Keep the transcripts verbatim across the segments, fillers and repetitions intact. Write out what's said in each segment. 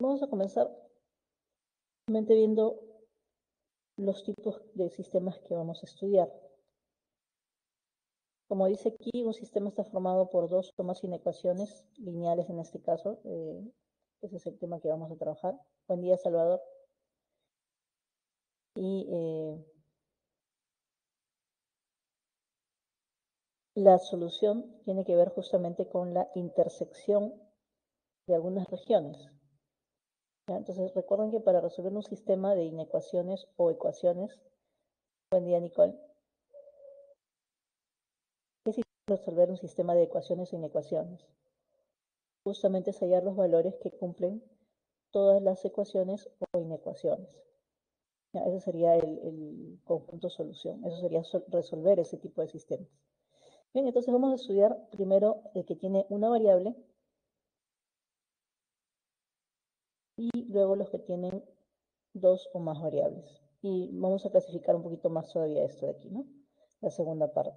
Vamos a comenzar simplemente viendo los tipos de sistemas que vamos a estudiar. Como dice aquí, un sistema está formado por dos o más inecuaciones lineales en este caso. Eh, ese es el tema que vamos a trabajar. Buen día, Salvador. Y eh, la solución tiene que ver justamente con la intersección de algunas regiones. ¿Ya? Entonces, recuerden que para resolver un sistema de inecuaciones o ecuaciones, buen día, Nicole, ¿qué significa resolver un sistema de ecuaciones o inecuaciones? Justamente es hallar los valores que cumplen todas las ecuaciones o inecuaciones. ¿Ya? Ese sería el, el conjunto solución. Eso sería sol resolver ese tipo de sistemas. Bien, entonces vamos a estudiar primero el que tiene una variable y luego los que tienen dos o más variables. Y vamos a clasificar un poquito más todavía esto de aquí, ¿no? La segunda parte.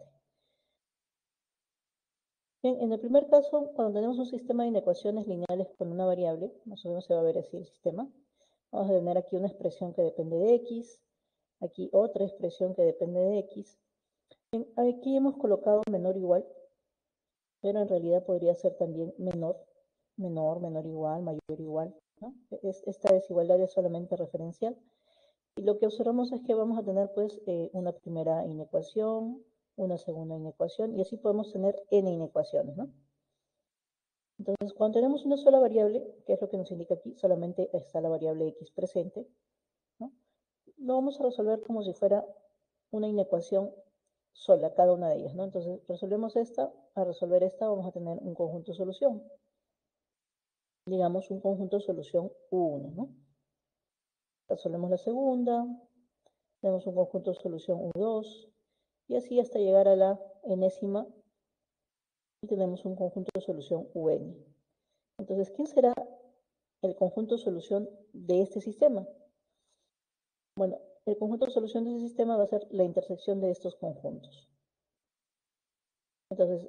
Bien, en el primer caso, cuando tenemos un sistema de inecuaciones lineales con una variable, más o menos se va a ver así el sistema. Vamos a tener aquí una expresión que depende de x, aquí otra expresión que depende de x. Bien, aquí hemos colocado menor igual, pero en realidad podría ser también menor, menor, menor igual, mayor igual, ¿no? Es, esta desigualdad es solamente referencial. Y lo que observamos es que vamos a tener pues eh, una primera inecuación, una segunda inecuación, y así podemos tener n inecuaciones, ¿no? Entonces, cuando tenemos una sola variable, que es lo que nos indica aquí, solamente está la variable x presente, ¿no? Lo vamos a resolver como si fuera una inecuación sola, cada una de ellas, ¿no? Entonces, resolvemos esta, a resolver esta vamos a tener un conjunto de solución. Digamos un conjunto de solución u uno, ¿no? Resolvemos la segunda, tenemos un conjunto de solución u dos, y así hasta llegar a la enésima, y tenemos un conjunto de solución un. Entonces, ¿quién será el conjunto de solución de este sistema? Bueno, el conjunto de solución de ese sistema va a ser la intersección de estos conjuntos. Entonces,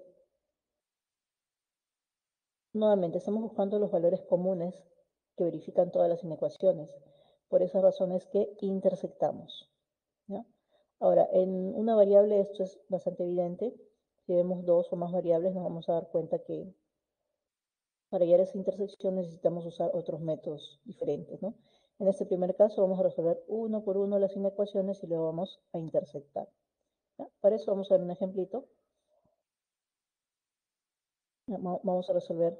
nuevamente, estamos buscando los valores comunes que verifican todas las inecuaciones. Por esas razones que intersectamos, ¿ya? Ahora, en una variable esto es bastante evidente. Si vemos dos o más variables, nos vamos a dar cuenta que para hallar esa intersección necesitamos usar otros métodos diferentes, ¿no? En este primer caso vamos a resolver uno por uno las inecuaciones y luego vamos a intersectar, ¿ya? Para eso vamos a ver un ejemplito. Vamos a resolver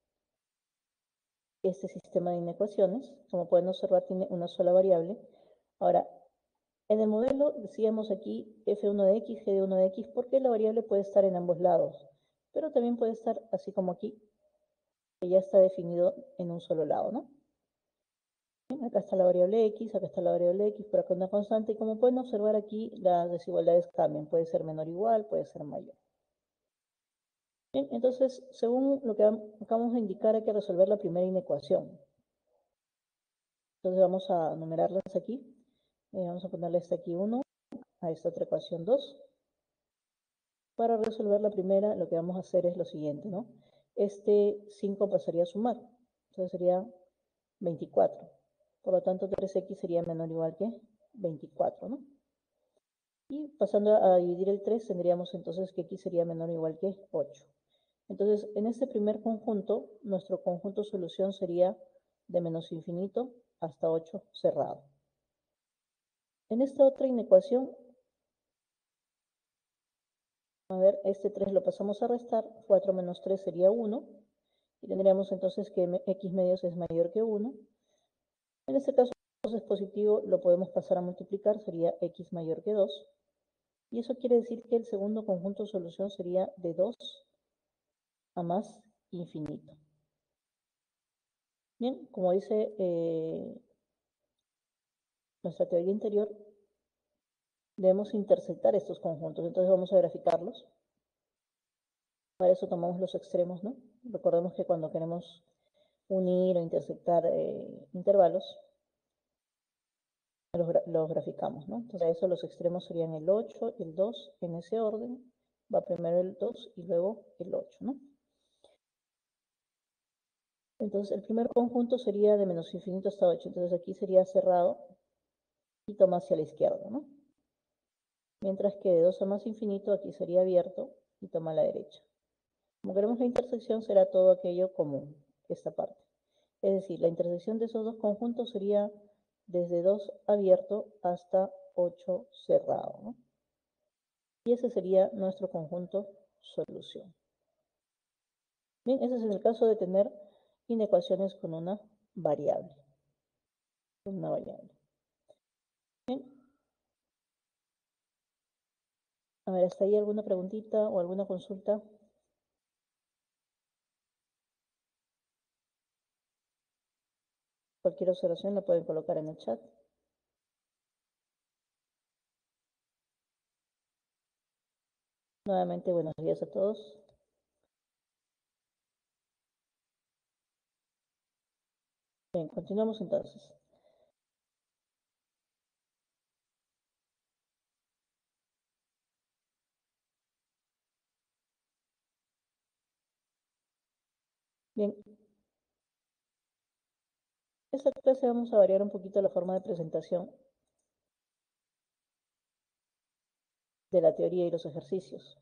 este sistema de inecuaciones. Como pueden observar, tiene una sola variable. Ahora, en el modelo decíamos aquí f uno de x, g de uno de x, porque la variable puede estar en ambos lados, pero también puede estar así como aquí, que ya está definido en un solo lado, ¿no? Bien, acá está la variable x, acá está la variable x, por acá una constante, y como pueden observar aquí, las desigualdades cambian, puede ser menor o igual, puede ser mayor. Bien, entonces, según lo que acabamos de indicar, hay que resolver la primera inecuación. Entonces vamos a numerarlas aquí. Eh, vamos a ponerle esta aquí uno, a esta otra ecuación dos. Para resolver la primera, lo que vamos a hacer es lo siguiente, ¿no? Este cinco pasaría a sumar. Entonces sería veinticuatro. Por lo tanto, tres x sería menor o igual que veinticuatro, ¿no? Y pasando a dividir el tres, tendríamos entonces que x sería menor o igual que ocho. Entonces, en este primer conjunto, nuestro conjunto solución sería de menos infinito hasta ocho cerrado. En esta otra inecuación, a ver, este tres lo pasamos a restar, cuatro menos tres sería uno, y tendríamos entonces que x medios es mayor que uno. En este caso, es positivo, lo podemos pasar a multiplicar, sería x mayor que dos, y eso quiere decir que el segundo conjunto de solución sería de dos a más infinito. Bien, como dice eh, nuestra teoría interior, debemos intersectar estos conjuntos, entonces vamos a graficarlos. Para eso tomamos los extremos, ¿no? Recordemos que cuando queremos unir o intersectar eh, intervalos, los, los graficamos, ¿no? Entonces, a eso los extremos serían el ocho y el dos en ese orden. Va primero el dos y luego el ocho, ¿no? Entonces, el primer conjunto sería de menos infinito hasta ocho. Entonces, aquí sería cerrado y toma hacia la izquierda, ¿no? Mientras que de dos a más infinito, aquí sería abierto y toma a la derecha. Como queremos la intersección, será todo aquello común, esta parte. Es decir, la intersección de esos dos conjuntos sería desde dos abierto hasta ocho cerrado, ¿no? Y ese sería nuestro conjunto solución. Bien, ese es en el caso de tener inecuaciones con una variable. Con una variable. Bien. A ver, ¿hasta ahí alguna preguntita o alguna consulta? Cualquier observación la pueden colocar en el chat. Nuevamente, buenos días a todos. Bien, continuamos entonces. Bien, esta clase vamos a variar un poquito la forma de presentación de la teoría y los ejercicios.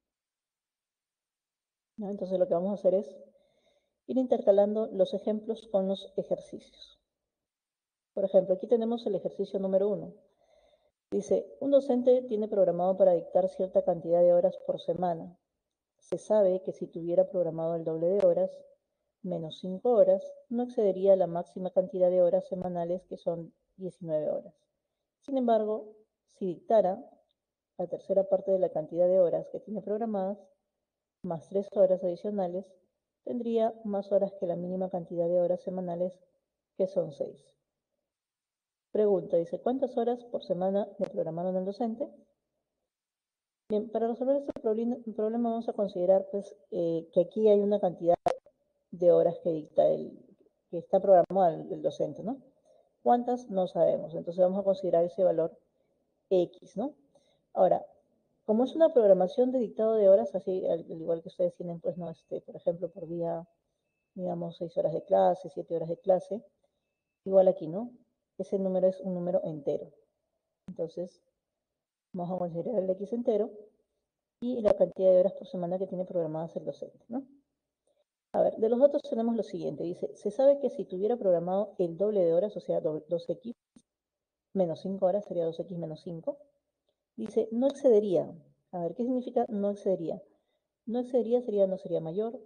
¿No? Entonces lo que vamos a hacer es ir intercalando los ejemplos con los ejercicios. Por ejemplo, aquí tenemos el ejercicio número uno. Dice, un docente tiene programado para dictar cierta cantidad de horas por semana. Se sabe que si tuviera programado el doble de horas, menos cinco horas, no excedería la máxima cantidad de horas semanales, que son diecinueve horas. Sin embargo, si dictara la tercera parte de la cantidad de horas que tiene programadas, más tres horas adicionales, tendría más horas que la mínima cantidad de horas semanales, que son seis. Pregunta, dice, ¿cuántas horas por semana le programaron al docente? Bien, para resolver este problema vamos a considerar pues, eh, que aquí hay una cantidad de horas que dicta el, que está programado el, el docente, ¿no? ¿Cuántas? No sabemos. Entonces vamos a considerar ese valor X, ¿no? Ahora, como es una programación de dictado de horas, así al, al igual que ustedes tienen, pues, no, este, por ejemplo, por día, digamos, seis horas de clase, siete horas de clase, igual aquí, ¿no? Ese número es un número entero. Entonces, vamos a considerar el X entero y la cantidad de horas por semana que tiene programadas el docente, ¿no? A ver, de los datos tenemos lo siguiente. Dice, se sabe que si tuviera programado el doble de horas, o sea, dos X menos cinco horas, sería dos X menos cinco. Dice, no excedería. A ver, ¿qué significa no excedería? No excedería sería no sería mayor,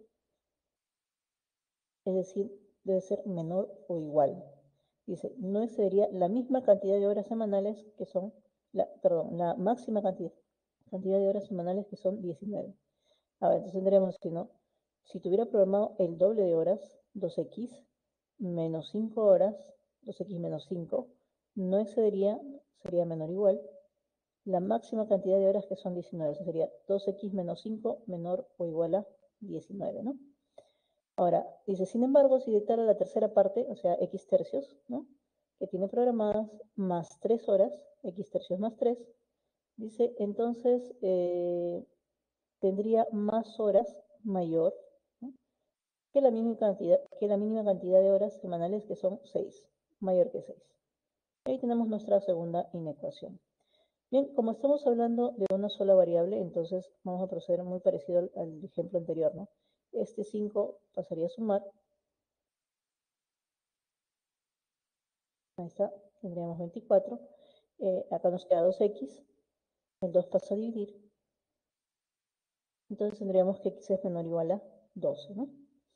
es decir, debe ser menor o igual. Dice, no excedería la misma cantidad de horas semanales, que son, la, perdón, la máxima cantidad, cantidad de horas semanales, que son diecinueve. A ver, entonces tendríamos que, ¿no? Si tuviera programado el doble de horas, dos X menos cinco horas, dos X menos cinco, no excedería, sería menor o igual, la máxima cantidad de horas, que son diecinueve. O sea, sería dos X menos cinco menor o igual a diecinueve, ¿no? Ahora, dice, sin embargo, si dictara la tercera parte, o sea, X tercios, ¿no? Que tiene programadas más tres horas, X tercios más tres, dice, entonces eh, tendría más horas mayor, ¿no? que, la mínima cantidad, que la mínima cantidad de horas semanales, que son seis, mayor que seis. Ahí tenemos nuestra segunda inecuación. Bien, como estamos hablando de una sola variable, entonces vamos a proceder muy parecido al, al ejemplo anterior, ¿no? Este cinco pasaría a sumar. Ahí está, tendríamos veinticuatro. Eh, acá nos queda dos X. El dos pasa a dividir. Entonces tendríamos que X es menor o igual a doce, ¿no?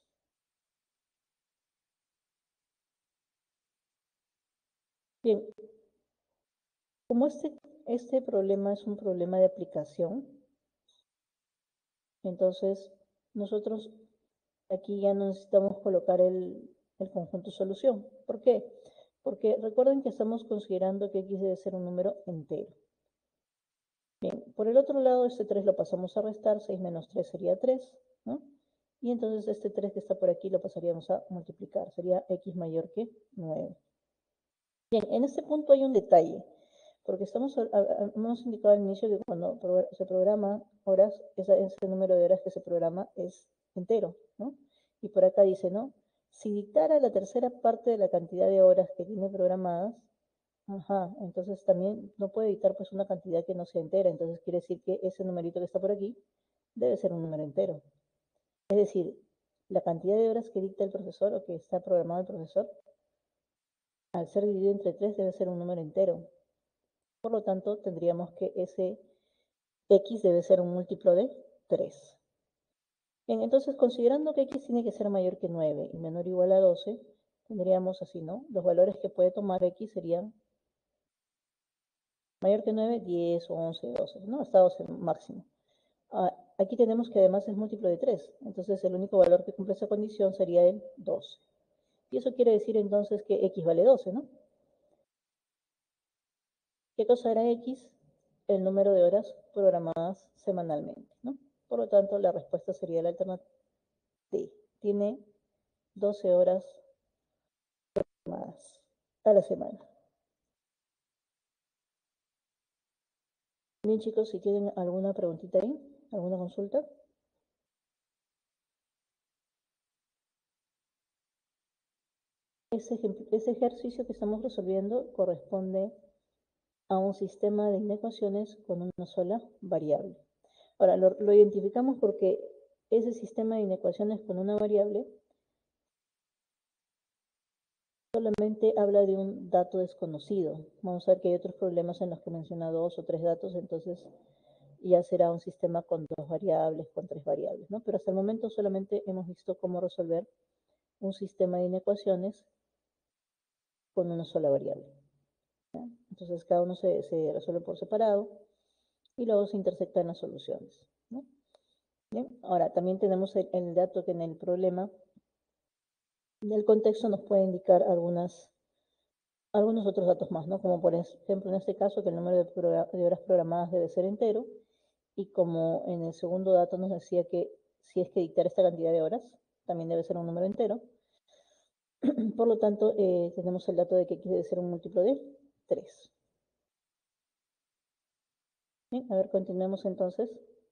Bien, como este, este problema es un problema de aplicación, entonces nosotros aquí ya no necesitamos colocar el, el conjunto solución. ¿Por qué? Porque recuerden que estamos considerando que X debe ser un número entero. Bien, por el otro lado, este tres lo pasamos a restar, seis menos tres sería tres, ¿no? Y entonces este tres que está por aquí lo pasaríamos a multiplicar, sería X mayor que nueve. Bien, en este punto hay un detalle, porque estamos, a, a, hemos indicado al inicio que cuando pro, se programa horas, esa, ese número de horas que se programa es entero, ¿no? Y por acá dice, ¿no? Si dictara la tercera parte de la cantidad de horas que tiene programadas, ajá, entonces también no puede dictar pues una cantidad que no sea entera, entonces quiere decir que ese numerito que está por aquí debe ser un número entero. Es decir, la cantidad de horas que dicta el profesor o que está programado el profesor, al ser dividido entre tres debe ser un número entero. Por lo tanto, tendríamos que ese x debe ser un múltiplo de tres. Bien, entonces, considerando que x tiene que ser mayor que nueve y menor o igual a doce, tendríamos así, ¿no? Los valores que puede tomar x serían mayor que nueve, diez, once, doce, ¿no? Hasta doce máximo. Ah, aquí tenemos que además es múltiplo de tres, entonces el único valor que cumple esa condición sería el doce. Y eso quiere decir entonces que x vale doce, ¿no? ¿Qué cosa era x? El número de horas programadas semanalmente, ¿no? Por lo tanto, la respuesta sería la alternativa D. Tiene doce horas programadas a la semana. Bien, chicos, si tienen alguna preguntita ahí, alguna consulta. Ese, ese ejercicio que estamos resolviendo corresponde a un sistema de inecuaciones con una sola variable. Ahora, lo, lo identificamos porque ese sistema de inecuaciones con una variable solamente habla de un dato desconocido. Vamos a ver que hay otros problemas en los que menciona dos o tres datos, entonces ya será un sistema con dos variables, con tres variables, ¿no? Pero hasta el momento solamente hemos visto cómo resolver un sistema de inecuaciones con una sola variable. ¿Ya? Entonces cada uno se, se resuelve por separado y luego se intersectan las soluciones, ¿no? Bien, ahora también tenemos el, el dato que en el problema del contexto nos puede indicar algunas, algunos otros datos más, ¿no? Como por ejemplo en este caso que el número de, de horas programadas debe ser entero, y como en el segundo dato nos decía que si es que dictar esta cantidad de horas, también debe ser un número entero. Por lo tanto, eh, tenemos el dato de que x debe ser un múltiplo de tres. Bien, a ver, continuemos entonces.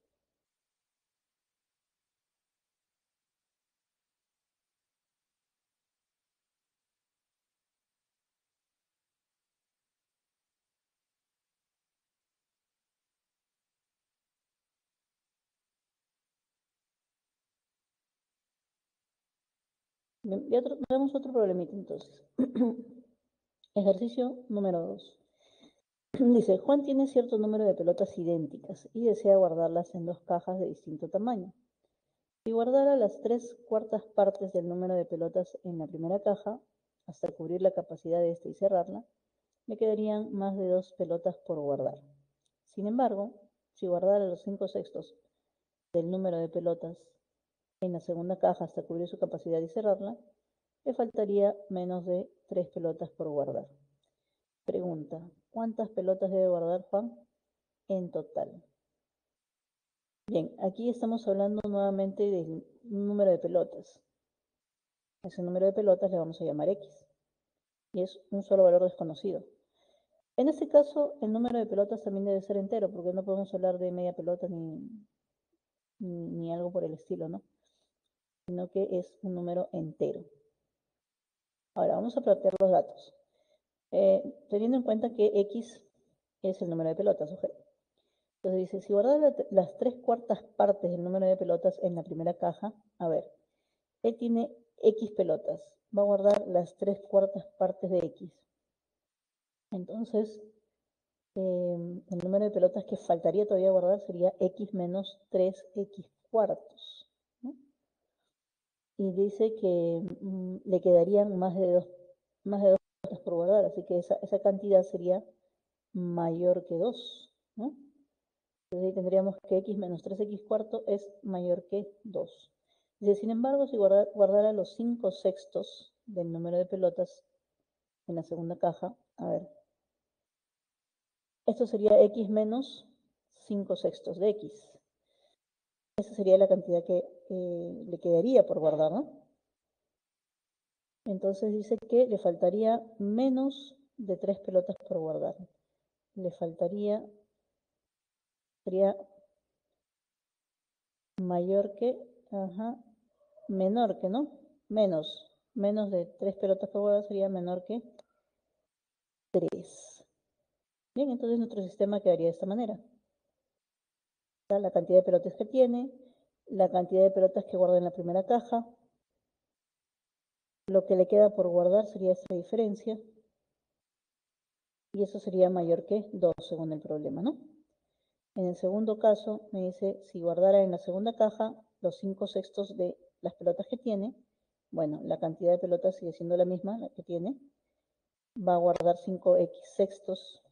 Bien, y otro, tenemos otro problemita entonces. Ejercicio número dos. Dice, Juan tiene cierto número de pelotas idénticas y desea guardarlas en dos cajas de distinto tamaño. Si guardara las tres cuartas partes del número de pelotas en la primera caja, hasta cubrir la capacidad de esta y cerrarla, le quedarían más de dos pelotas por guardar. Sin embargo, si guardara los cinco sextos del número de pelotas en la segunda caja hasta cubrir su capacidad y cerrarla, le faltaría menos de tres pelotas por guardar. Pregunta, ¿cuántas pelotas debe guardar Juan en total? Bien, aquí estamos hablando nuevamente del número de pelotas. Ese número de pelotas le vamos a llamar X. Y es un solo valor desconocido. En este caso, el número de pelotas también debe ser entero, porque no podemos hablar de media pelota ni, ni, ni algo por el estilo, ¿no? Sino que es un número entero. Ahora, vamos a plantear los datos. Eh, teniendo en cuenta que X es el número de pelotas, sujeto. Entonces dice, si guardar la, las tres cuartas partes del número de pelotas en la primera caja, a ver, él tiene X pelotas, va a guardar las tres cuartas partes de X. Entonces, eh, el número de pelotas que faltaría todavía guardar sería X menos tres X cuartos, ¿no? Y dice que mm, le quedarían más de dos, más de dos pelotas por guardar, así que esa, esa cantidad sería mayor que dos, ¿no? Entonces ahí tendríamos que X menos tres X cuarto es mayor que dos. Dice, sin embargo, si guarda, guardara los cinco sextos del número de pelotas en la segunda caja, a ver, esto sería X menos cinco sextos de X. Esa sería la cantidad que eh, le quedaría por guardar, ¿no? Entonces dice que le faltaría menos de tres pelotas por guardar. Le faltaría, sería mayor que, ajá, menor que, ¿no? Menos. menos de tres pelotas por guardar sería menor que tres. Bien, entonces nuestro sistema quedaría de esta manera. La cantidad de pelotas que tiene, la cantidad de pelotas que guarda en la primera caja, lo que le queda por guardar sería esta diferencia, y eso sería mayor que dos según el problema, ¿no? En el segundo caso me dice si guardara en la segunda caja los cinco sextos de las pelotas que tiene, bueno, la cantidad de pelotas sigue siendo la misma, la que tiene, va a guardar cinco equis sextos.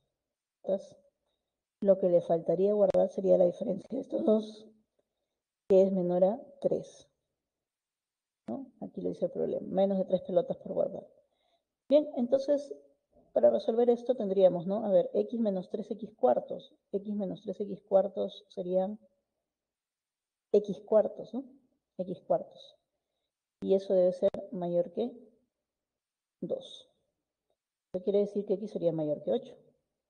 Lo que le faltaría guardar sería la diferencia de estos dos, que es menor a tres. ¿No? Aquí le dice el problema, menos de tres pelotas por guardar. Bien, entonces, para resolver esto tendríamos, ¿no? A ver, x menos tres x cuartos. X menos tres x cuartos serían x cuartos, ¿no? X cuartos. Y eso debe ser mayor que dos. Eso quiere decir que x sería mayor que ocho.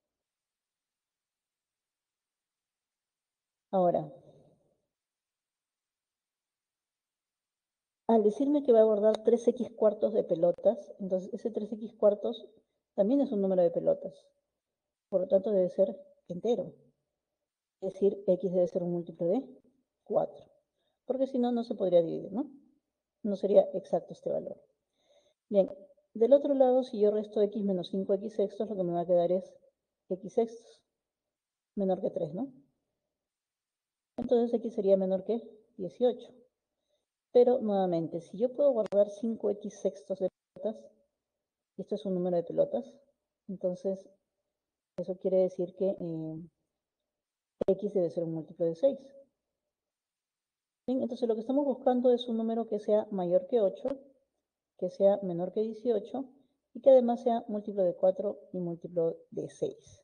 Ahora, al decirme que va a guardar tres equis cuartos de pelotas, entonces ese tres equis cuartos también es un número de pelotas. Por lo tanto, debe ser entero. Es decir, x debe ser un múltiplo de cuatro. Porque si no, no se podría dividir, ¿no? No sería exacto este valor. Bien, del otro lado, si yo resto x menos cinco equis sextos, lo que me va a quedar es equis sextos menor que tres, ¿no? Entonces x sería menor que dieciocho. Pero nuevamente, si yo puedo guardar cinco equis sextos de pelotas, y esto es un número de pelotas, entonces eso quiere decir que eh, x debe ser un múltiplo de seis. Bien, entonces lo que estamos buscando es un número que sea mayor que ocho, que sea menor que dieciocho, y que además sea múltiplo de cuatro y múltiplo de seis.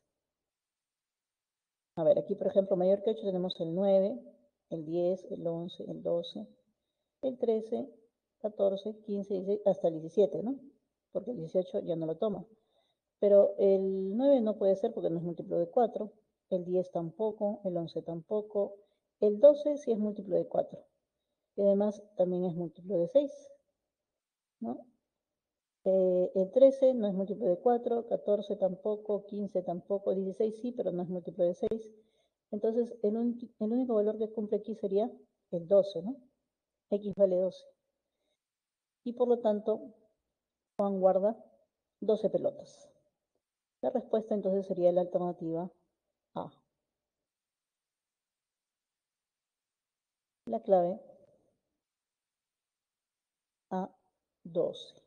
A ver, aquí por ejemplo, mayor que ocho tenemos el nueve, el diez, el once, el doce, el trece, catorce, quince, dieciséis, hasta el diecisiete, ¿no? Porque el dieciocho ya no lo toma. Pero el nueve no puede ser porque no es múltiplo de cuatro, el diez tampoco, el once tampoco, el doce sí es múltiplo de cuatro, y además también es múltiplo de seis, ¿no? Eh, el trece no es múltiplo de cuatro, catorce tampoco, quince tampoco, dieciséis sí, pero no es múltiplo de seis. Entonces, el, un, el único valor que cumple aquí sería el doce, ¿no? X vale doce. Y por lo tanto, Juan guarda doce pelotas. La respuesta entonces sería la alternativa A. La clave A doce.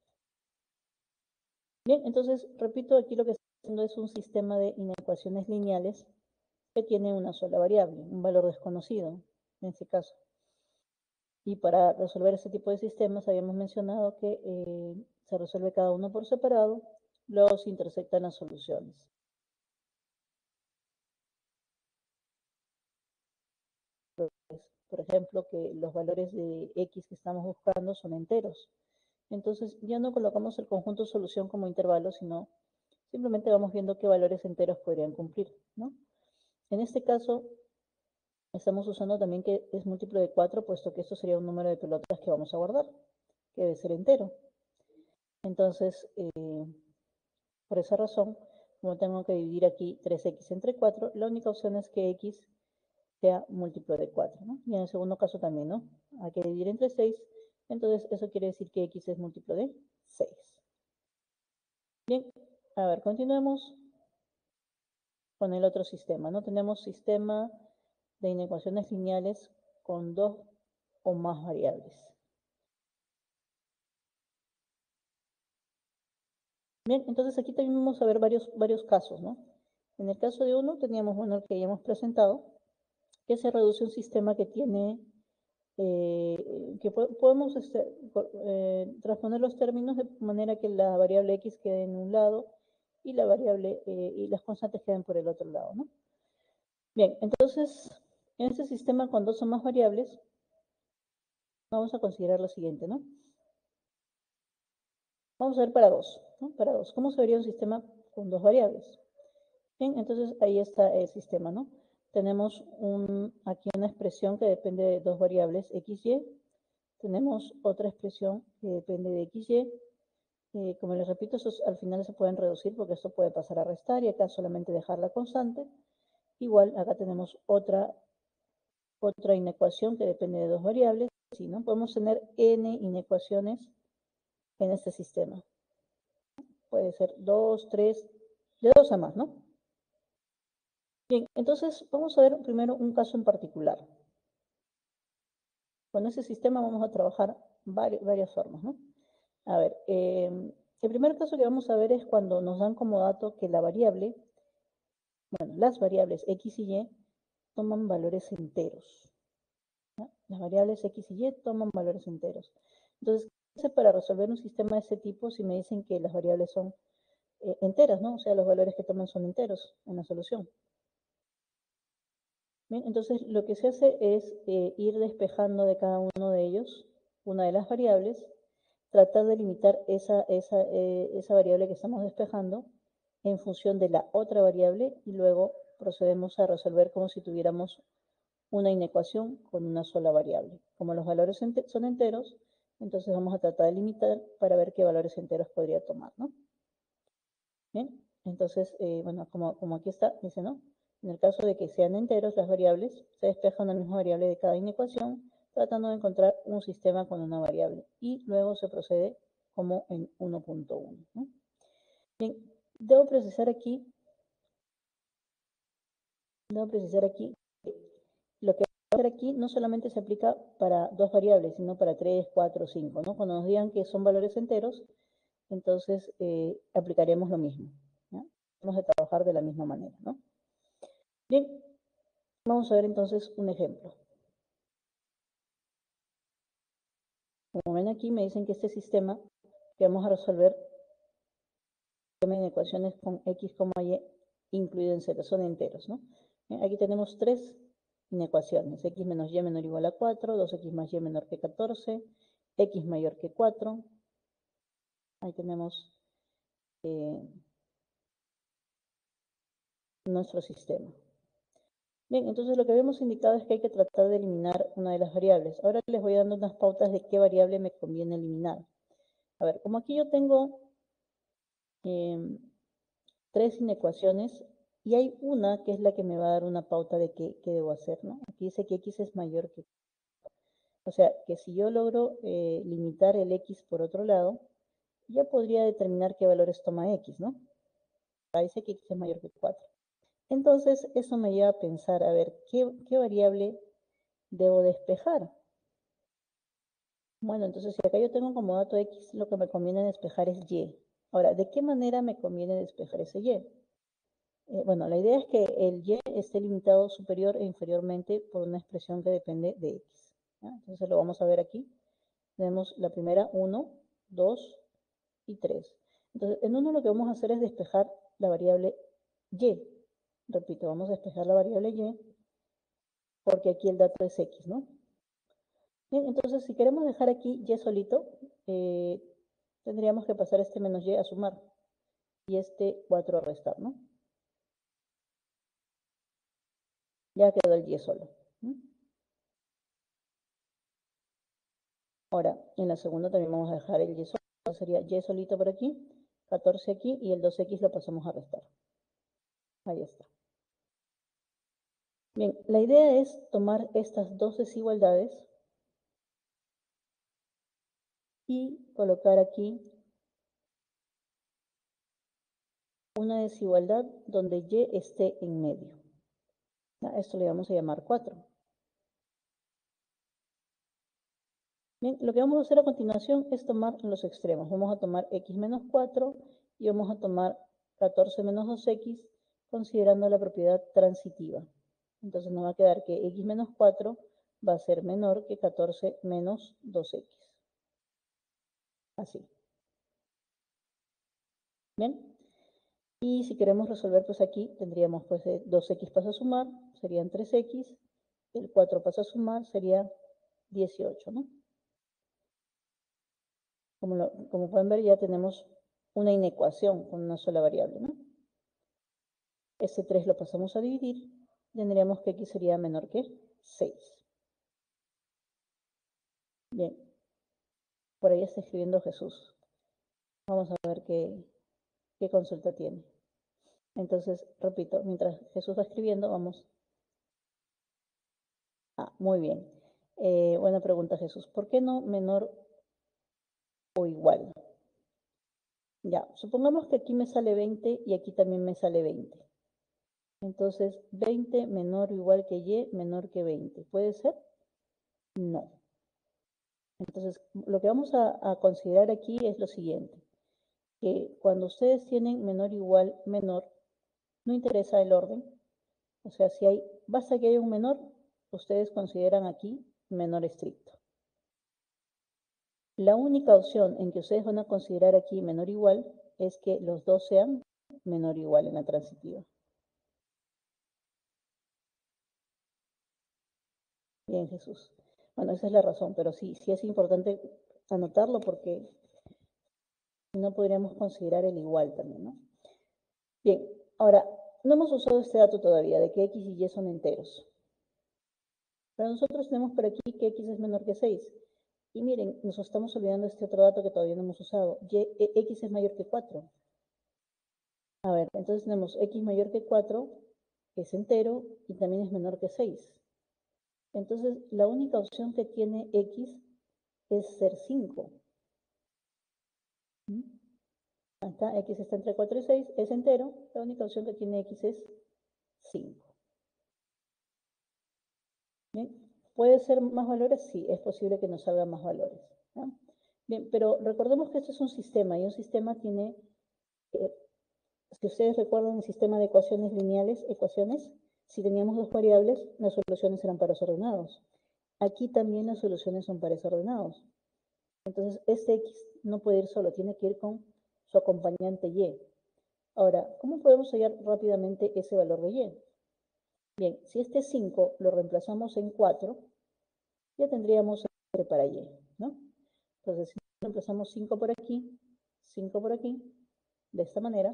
Bien, entonces repito, aquí lo que está haciendo es un sistema de inecuaciones lineales que tiene una sola variable, un valor desconocido en este caso. Y para resolver este tipo de sistemas habíamos mencionado que eh, se resuelve cada uno por separado, luego se intersectan las soluciones. Por ejemplo, que los valores de x que estamos buscando son enteros. Entonces ya no colocamos el conjunto solución como intervalo, sino simplemente vamos viendo qué valores enteros podrían cumplir, ¿no? En este caso, estamos usando también que es múltiplo de cuatro, puesto que esto sería un número de pelotas que vamos a guardar, que debe ser entero. Entonces, eh, por esa razón, como tengo que dividir aquí tres equis entre cuatro, la única opción es que x sea múltiplo de cuatro, ¿no? Y en el segundo caso también, ¿no? Hay que dividir entre seis, entonces eso quiere decir que x es múltiplo de seis. Bien, a ver, continuemos con el otro sistema, ¿no? Tenemos sistema de inecuaciones lineales con dos o más variables. Bien, entonces aquí también vamos a ver varios, varios casos, ¿no? En el caso de uno teníamos, bueno, el que ya hemos presentado, que se reduce un sistema que tiene, eh, que po podemos este, eh, transponer los términos de manera que la variable x quede en un lado y la variable eh, y las constantes queden por el otro lado, ¿no? Bien, entonces, en este sistema con dos o más variables, vamos a considerar lo siguiente, ¿no? Vamos a ver para dos, ¿no? Para dos. ¿Cómo se vería un sistema con dos variables? Bien, entonces ahí está el sistema, ¿no? Tenemos un, aquí una expresión que depende de dos variables, x y, tenemos otra expresión que depende de X, Y. Eh, como les repito, esos al final se pueden reducir porque esto puede pasar a restar y acá solamente dejar la constante. Igual, acá tenemos otra, otra inecuación que depende de dos variables. ¿Sí, no? Podemos tener n inecuaciones en este sistema. Puede ser dos, tres, de dos a más, ¿no? Bien, entonces vamos a ver primero un caso en particular. Con ese sistema vamos a trabajar varias, varias formas, ¿no? A ver, eh, el primer caso que vamos a ver es cuando nos dan como dato que la variable, bueno, las variables X y Y toman valores enteros. ¿no? Las variables X y Y toman valores enteros. Entonces, ¿qué hace para resolver un sistema de ese tipo si me dicen que las variables son eh, enteras, ¿no? O sea, los valores que toman son enteros en la solución. Bien, entonces lo que se hace es eh, ir despejando de cada uno de ellos una de las variables, tratar de limitar esa, esa, eh, esa variable que estamos despejando en función de la otra variable y luego procedemos a resolver como si tuviéramos una inecuación con una sola variable. Como los valores ente son enteros, entonces vamos a tratar de limitar para ver qué valores enteros podría tomar, ¿no? Bien, entonces, eh, bueno, como, como aquí está, dice, ¿no? En el caso de que sean enteros las variables, se despeja una misma variable de cada inecuación, tratando de encontrar un sistema con una variable. Y luego se procede como en uno punto uno. ¿no? Bien, debo precisar aquí, debo precisar aquí, que lo que voy a hacer aquí no solamente se aplica para dos variables, sino para tres, cuatro, cinco, ¿no? Cuando nos digan que son valores enteros, entonces eh, aplicaremos lo mismo. ¿no? Vamos a trabajar de la misma manera, ¿no? Bien, vamos a ver entonces un ejemplo. Como ven aquí, me dicen que este sistema que vamos a resolver, sistema de ecuaciones con x, y incluido en cero, son enteros, ¿no? Bien, aquí tenemos tres inecuaciones, x menos y menor o igual a cuatro, dos x más y menor que catorce, x mayor que cuatro. Ahí tenemos eh, nuestro sistema. Bien, entonces lo que habíamos indicado es que hay que tratar de eliminar una de las variables. Ahora les voy dando unas pautas de qué variable me conviene eliminar. A ver, como aquí yo tengo eh, tres inecuaciones y hay una que es la que me va a dar una pauta de qué, qué debo hacer, ¿no? Aquí dice que x es mayor que... O sea, que si yo logro eh, limitar el x por otro lado, ya podría determinar qué valores toma x, ¿no? Ahí dice que x es mayor que cuatro. Entonces, eso me lleva a pensar, a ver, ¿qué, qué variable debo despejar? Bueno, entonces si acá yo tengo como dato x, lo que me conviene despejar es y. Ahora, ¿de qué manera me conviene despejar ese y? Eh, bueno, la idea es que el y esté limitado superior e inferiormente por una expresión que depende de x. ¿ya? Entonces lo vamos a ver aquí. Tenemos la primera, uno, dos y tres. Entonces, en uno lo que vamos a hacer es despejar la variable y. Repito, vamos a despejar la variable y porque aquí el dato es x, ¿no? Bien, entonces si queremos dejar aquí y solito, eh, tendríamos que pasar este menos y a sumar y este cuatro a restar, ¿no? Ya quedó el y solo. ¿no? Ahora, en la segunda también vamos a dejar el y solito, sería y solito por aquí, catorce aquí, y el dos x lo pasamos a restar. Ahí está. Bien, la idea es tomar estas dos desigualdades y colocar aquí una desigualdad donde y esté en medio. A esto le vamos a llamar cuatro. Bien, lo que vamos a hacer a continuación es tomar los extremos. Vamos a tomar x menos cuatro y vamos a tomar catorce menos dos x considerando la propiedad transitiva. Entonces nos va a quedar que x menos cuatro va a ser menor que catorce menos dos x. Así. Bien. Y si queremos resolver, pues aquí tendríamos pues dos x pasa a sumar, serían tres x. El cuatro pasa a sumar, sería dieciocho, ¿no? Como, lo, como pueden ver, ya tenemos una inecuación con una sola variable, ¿no? Ese tres lo pasamos a dividir, tendríamos que x sería menor que seis. Bien, Por ahí está escribiendo Jesús. Vamos a ver qué, qué consulta tiene. Entonces, repito, mientras Jesús va escribiendo, vamos. Ah, muy bien. Eh, buena pregunta, Jesús. ¿Por qué no menor o igual? Ya, supongamos que aquí me sale veinte y aquí también me sale veinte. Entonces, veinte menor o igual que y menor que veinte. ¿Puede ser? No. Entonces, lo que vamos a, a considerar aquí es lo siguiente, que cuando ustedes tienen menor, igual, menor, no interesa el orden. O sea, si hay, basta que haya un menor, ustedes consideran aquí menor estricto. La única opción en que ustedes van a considerar aquí menor o igual es que los dos sean menor o igual en la transitiva. Bien, Jesús. Bueno, esa es la razón, pero sí, sí es importante anotarlo porque si no podríamos considerar el igual también, ¿no? Bien, ahora, no hemos usado este dato todavía de que x y y son enteros. Pero nosotros tenemos por aquí que x es menor que seis. Y miren, nos estamos olvidando este otro dato que todavía no hemos usado. Y, e, x es mayor que cuatro. A ver, entonces tenemos x mayor que cuatro, que es entero, y también es menor que seis. Entonces, la única opción que tiene x es ser cinco. ¿Mm? Acá x está entre cuatro y seis, es entero, la única opción que tiene x es cinco. ¿Bien? ¿Puede ser más valores? Sí, es posible que nos salgan más valores. ¿No? Bien, pero recordemos que esto es un sistema, y un sistema tiene, eh, si ustedes recuerdan el sistema de ecuaciones lineales, ecuaciones, si teníamos dos variables, las soluciones eran pares ordenados. Aquí también las soluciones son pares ordenados. Entonces, este x no puede ir solo, tiene que ir con su acompañante y. Ahora, ¿cómo podemos hallar rápidamente ese valor de y? Bien, si este cinco lo reemplazamos en cuatro, ya tendríamos el para y, ¿no? Entonces, si reemplazamos cinco por aquí, cinco por aquí, de esta manera,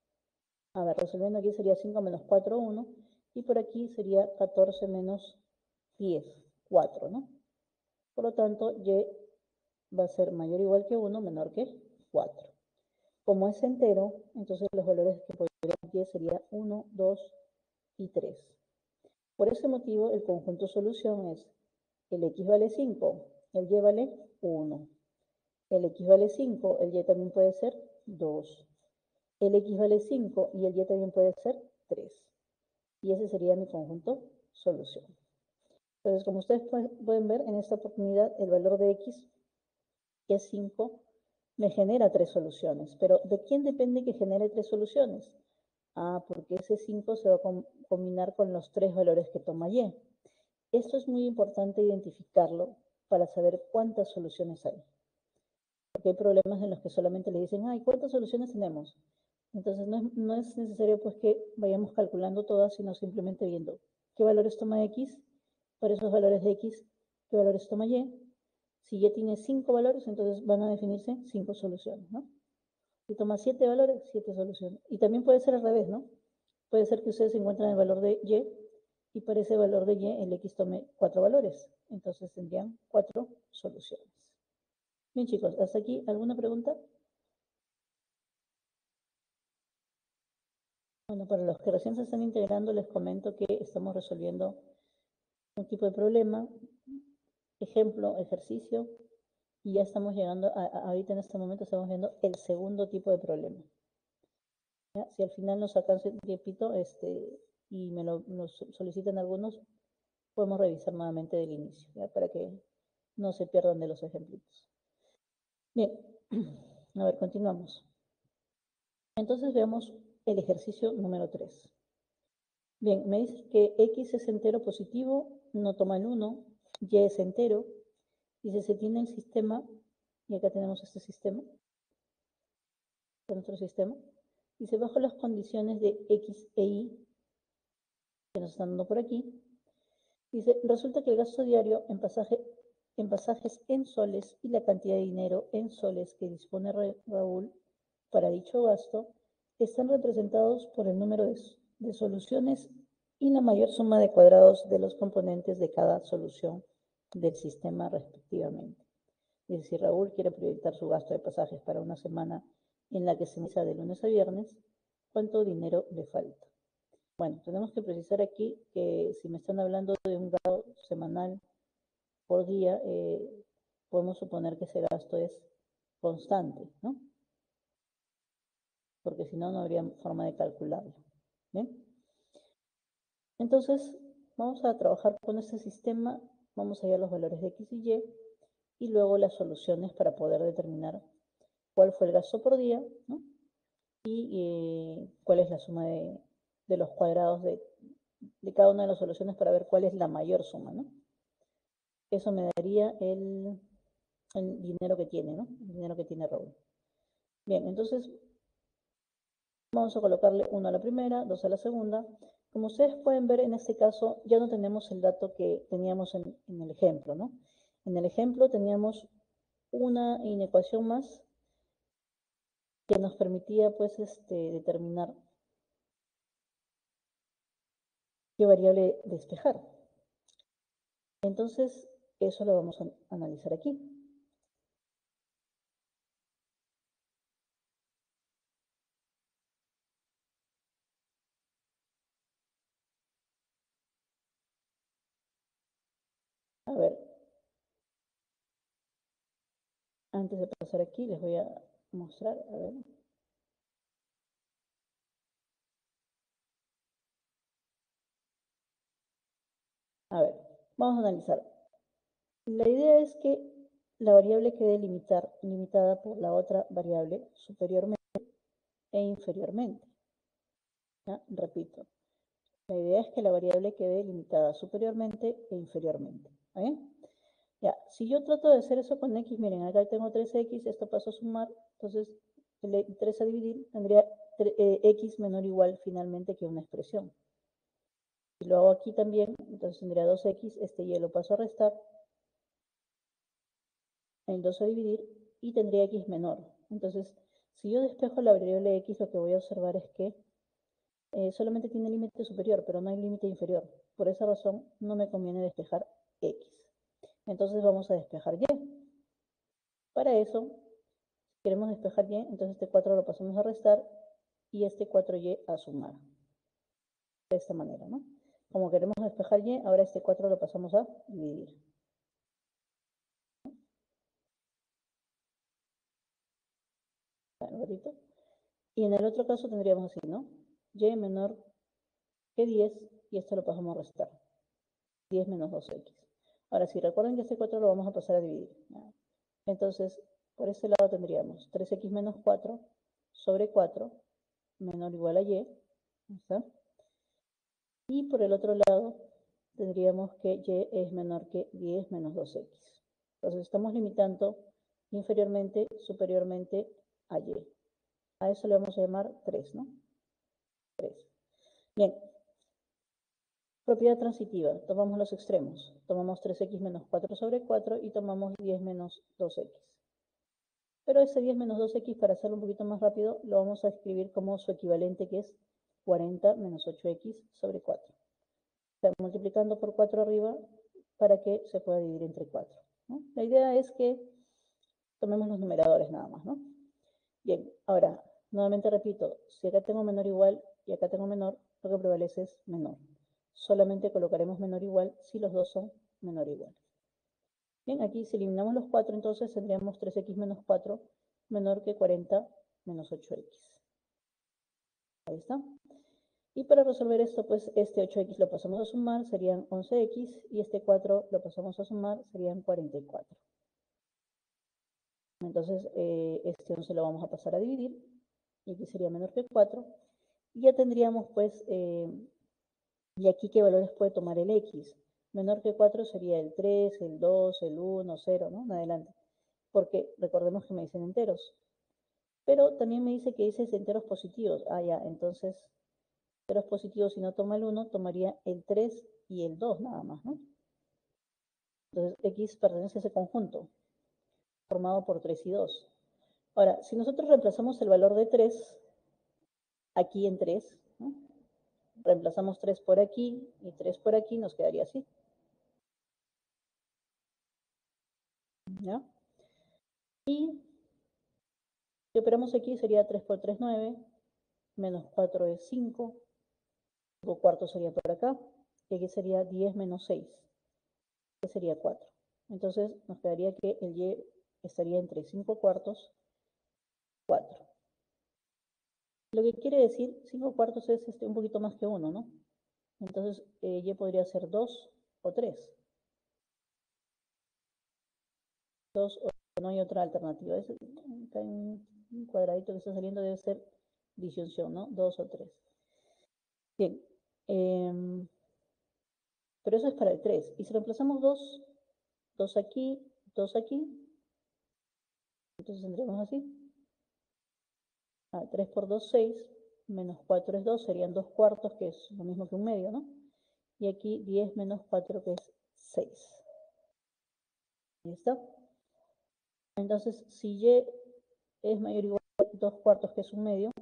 a ver, resolviendo aquí sería cinco menos cuatro, uno, y por aquí sería catorce menos diez, cuatro, ¿no? Por lo tanto, y va a ser mayor o igual que uno, menor que cuatro. Como es entero, entonces los valores que podríamos y sería uno, dos y tres. Por ese motivo, el conjunto solución es el x vale cinco, el y vale uno. El x vale cinco, el y también puede ser dos. El x vale cinco y el y también puede ser tres. Y ese sería mi conjunto solución. Entonces, como ustedes pueden ver, en esta oportunidad el valor de x, que es cinco, me genera tres soluciones. Pero ¿de quién depende que genere tres soluciones? Ah, porque ese cinco se va a combinar con los tres valores que toma y. Esto es muy importante identificarlo para saber cuántas soluciones hay. Porque hay problemas en los que solamente le dicen, ay, ¿cuántas soluciones tenemos? Entonces no es, no es necesario pues que vayamos calculando todas, sino simplemente viendo qué valores toma x, por esos valores de x, qué valores toma y. Si y tiene cinco valores, entonces van a definirse cinco soluciones, ¿no? Si toma siete valores, siete soluciones. Y también puede ser al revés, ¿no? Puede ser que ustedes encuentren el valor de y y para ese valor de y el x tome cuatro valores. Entonces tendrían cuatro soluciones. Bien, chicos, hasta aquí, ¿alguna pregunta? Bueno, para los que recién se están integrando, les comento que estamos resolviendo un tipo de problema, ejemplo, ejercicio, y ya estamos llegando, a, a, ahorita en este momento estamos viendo el segundo tipo de problema. ¿Ya? Si al final nos alcanza un tiempito este, y me lo nos solicitan algunos, podemos revisar nuevamente del inicio, ¿ya? Para que no se pierdan de los ejemplitos. Bien, a ver, continuamos. Entonces veamos el ejercicio número tres. Bien, me dice que x es entero positivo, no toma el uno, y es entero, y si se tiene el sistema, y acá tenemos este sistema, este nuestro sistema, dice bajo las condiciones de x e y, que nos están dando por aquí, dice, resulta que el gasto diario en, pasaje, en pasajes en soles y la cantidad de dinero en soles que dispone Raúl para dicho gasto están representados por el número de, de soluciones y la mayor suma de cuadrados de los componentes de cada solución del sistema respectivamente. Y si Raúl quiere proyectar su gasto de pasajes para una semana en la que se inicia de lunes a viernes, ¿cuánto dinero le falta? Bueno, tenemos que precisar aquí que si me están hablando de un gasto semanal por día, eh, podemos suponer que ese gasto es constante, ¿no? Porque si no, no habría forma de calcularlo. ¿Bien? Entonces, vamos a trabajar con este sistema, vamos a hallar los valores de X y Y, y luego las soluciones para poder determinar cuál fue el gasto por día, ¿no? Y eh, cuál es la suma de, de los cuadrados de, de cada una de las soluciones para ver cuál es la mayor suma, ¿no? Eso me daría el, el dinero que tiene, ¿no? El dinero que tiene Raúl. Bien, entonces vamos a colocarle uno a la primera, dos a la segunda. Como ustedes pueden ver, en este caso ya no tenemos el dato que teníamos en, en el ejemplo, ¿no? En el ejemplo teníamos una inecuación más que nos permitía, pues, este, determinar qué variable despejar. Entonces, eso lo vamos a analizar aquí. A ver, antes de pasar aquí, les voy a mostrar, a ver. A ver, vamos a analizar. La idea es que la variable quede limitar, limitada por la otra variable superiormente e inferiormente. ¿Ya? Repito, la idea es que la variable quede limitada superiormente e inferiormente. ¿Está bien? Ya, si yo trato de hacer eso con X, miren, acá tengo tres X, esto paso a sumar, entonces el tres a dividir tendría eh, X menor o igual finalmente que una expresión. Si lo hago aquí también, entonces tendría dos X, este Y lo paso a restar, el dos a dividir, y tendría X menor. Entonces, si yo despejo la variable X, lo que voy a observar es que eh, solamente tiene límite superior, pero no hay límite inferior. Por esa razón, no me conviene despejar X. Entonces vamos a despejar Y. Para eso, si queremos despejar Y, entonces este cuatro lo pasamos a restar y este cuatro Y a sumar. De esta manera, ¿no? Como queremos despejar Y, ahora este cuatro lo pasamos a dividir. Y en el otro caso tendríamos así, ¿no? Y menor que diez y esto lo pasamos a restar. diez menos dos X. Ahora, si recuerden que este cuatro lo vamos a pasar a dividir. ¿No? Entonces, por este lado tendríamos tres X menos cuatro sobre cuatro menor o igual a Y. ¿Está? Y por el otro lado tendríamos que Y es menor que diez menos dos X. Entonces estamos limitando inferiormente, superiormente a Y. A eso le vamos a llamar tres, ¿no? tres. Bien. Propiedad transitiva. Tomamos los extremos. Tomamos tres X menos cuatro sobre cuatro y tomamos diez menos dos X. Pero ese diez menos dos X, para hacerlo un poquito más rápido, lo vamos a escribir como su equivalente, que es cuarenta menos ocho X sobre cuatro. O sea, multiplicando por cuatro arriba para que se pueda dividir entre cuatro. ¿No? La idea es que tomemos los numeradores nada más, ¿no? Bien, ahora, nuevamente repito, si acá tengo menor igual y acá tengo menor, lo que prevalece es menor. Solamente colocaremos menor igual si los dos son menor igual. Bien, aquí si eliminamos los cuatro, entonces tendríamos tres X menos cuatro menor que cuarenta menos ocho X. Ahí está. Y para resolver esto, pues este ocho X lo pasamos a sumar, serían once X, y este cuatro lo pasamos a sumar, serían cuarenta y cuatro. Entonces, eh, este once lo vamos a pasar a dividir, y aquí sería menor que cuatro. Y ya tendríamos, pues, eh, y aquí qué valores puede tomar el X. Menor que cuatro sería el tres, el dos, el uno, cero, ¿no? En adelante. Porque recordemos que me dicen enteros. Pero también me dice que dice enteros positivos. Ah, ya, entonces, enteros positivos, si no toma el uno, tomaría el tres y el dos nada más, ¿no? Entonces, X pertenece a ese conjunto, formado por tres y dos. Ahora, si nosotros reemplazamos el valor de tres, aquí en tres, ¿no? Reemplazamos tres por aquí y tres por aquí, nos quedaría así. ¿Ya? Y si operamos aquí sería tres por tres, nueve, menos cuatro es cinco, cinco cuartos sería por acá, y aquí sería diez menos seis, que sería cuatro. Entonces nos quedaría que el y estaría entre cinco cuartos, cuatro. Lo que quiere decir, cinco cuartos es este, un poquito más que uno, ¿no? Entonces eh, y podría ser dos o tres. dos o no hay otra alternativa. Es, acá en un cuadradito que está saliendo debe ser disyunción, ¿no? dos o tres. Bien. Eh, pero eso es para el tres. Y si reemplazamos dos, dos aquí, dos aquí, entonces tendríamos así. Ah, tres por dos, seis, menos cuatro es dos, serían dos cuartos, que es lo mismo que un medio, ¿no? Y aquí diez menos cuatro, que es seis. Ahí está. Entonces, si y es mayor o igual a dos cuartos, que es un medio,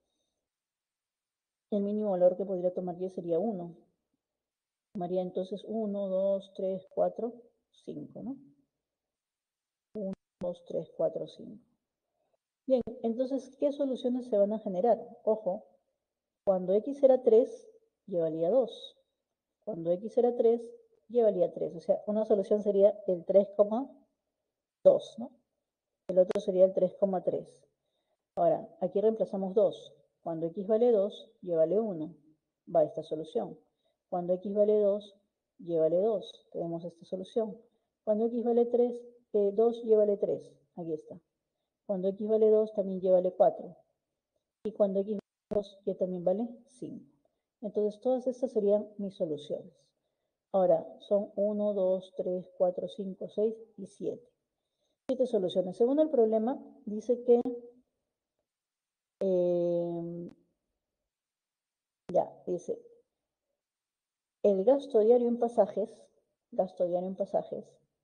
el mínimo valor que podría tomar y sería uno. Tomaría entonces uno, dos, tres, cuatro, cinco, ¿no? uno, dos, tres, cuatro, cinco. Bien, entonces, ¿qué soluciones se van a generar? Ojo, cuando x era tres, y valía dos. Cuando x era tres, y valía tres. O sea, una solución sería el tres coma dos, ¿no? El otro sería el tres coma tres. Ahora, aquí reemplazamos dos. Cuando x vale dos, y vale uno. Va esta solución. Cuando x vale dos, y vale dos. Tenemos esta solución. Cuando x vale tres, eh, dos, y vale tres. Aquí está. Cuando x vale dos, también y vale cuatro. Y cuando x vale dos, y también vale cinco. Entonces, todas estas serían mis soluciones. Ahora, son uno, dos, tres, cuatro, cinco, seis y siete. siete soluciones. Según el problema, dice que eh, ya, dice, el gasto diario en pasajes, gasto diario en pasajes,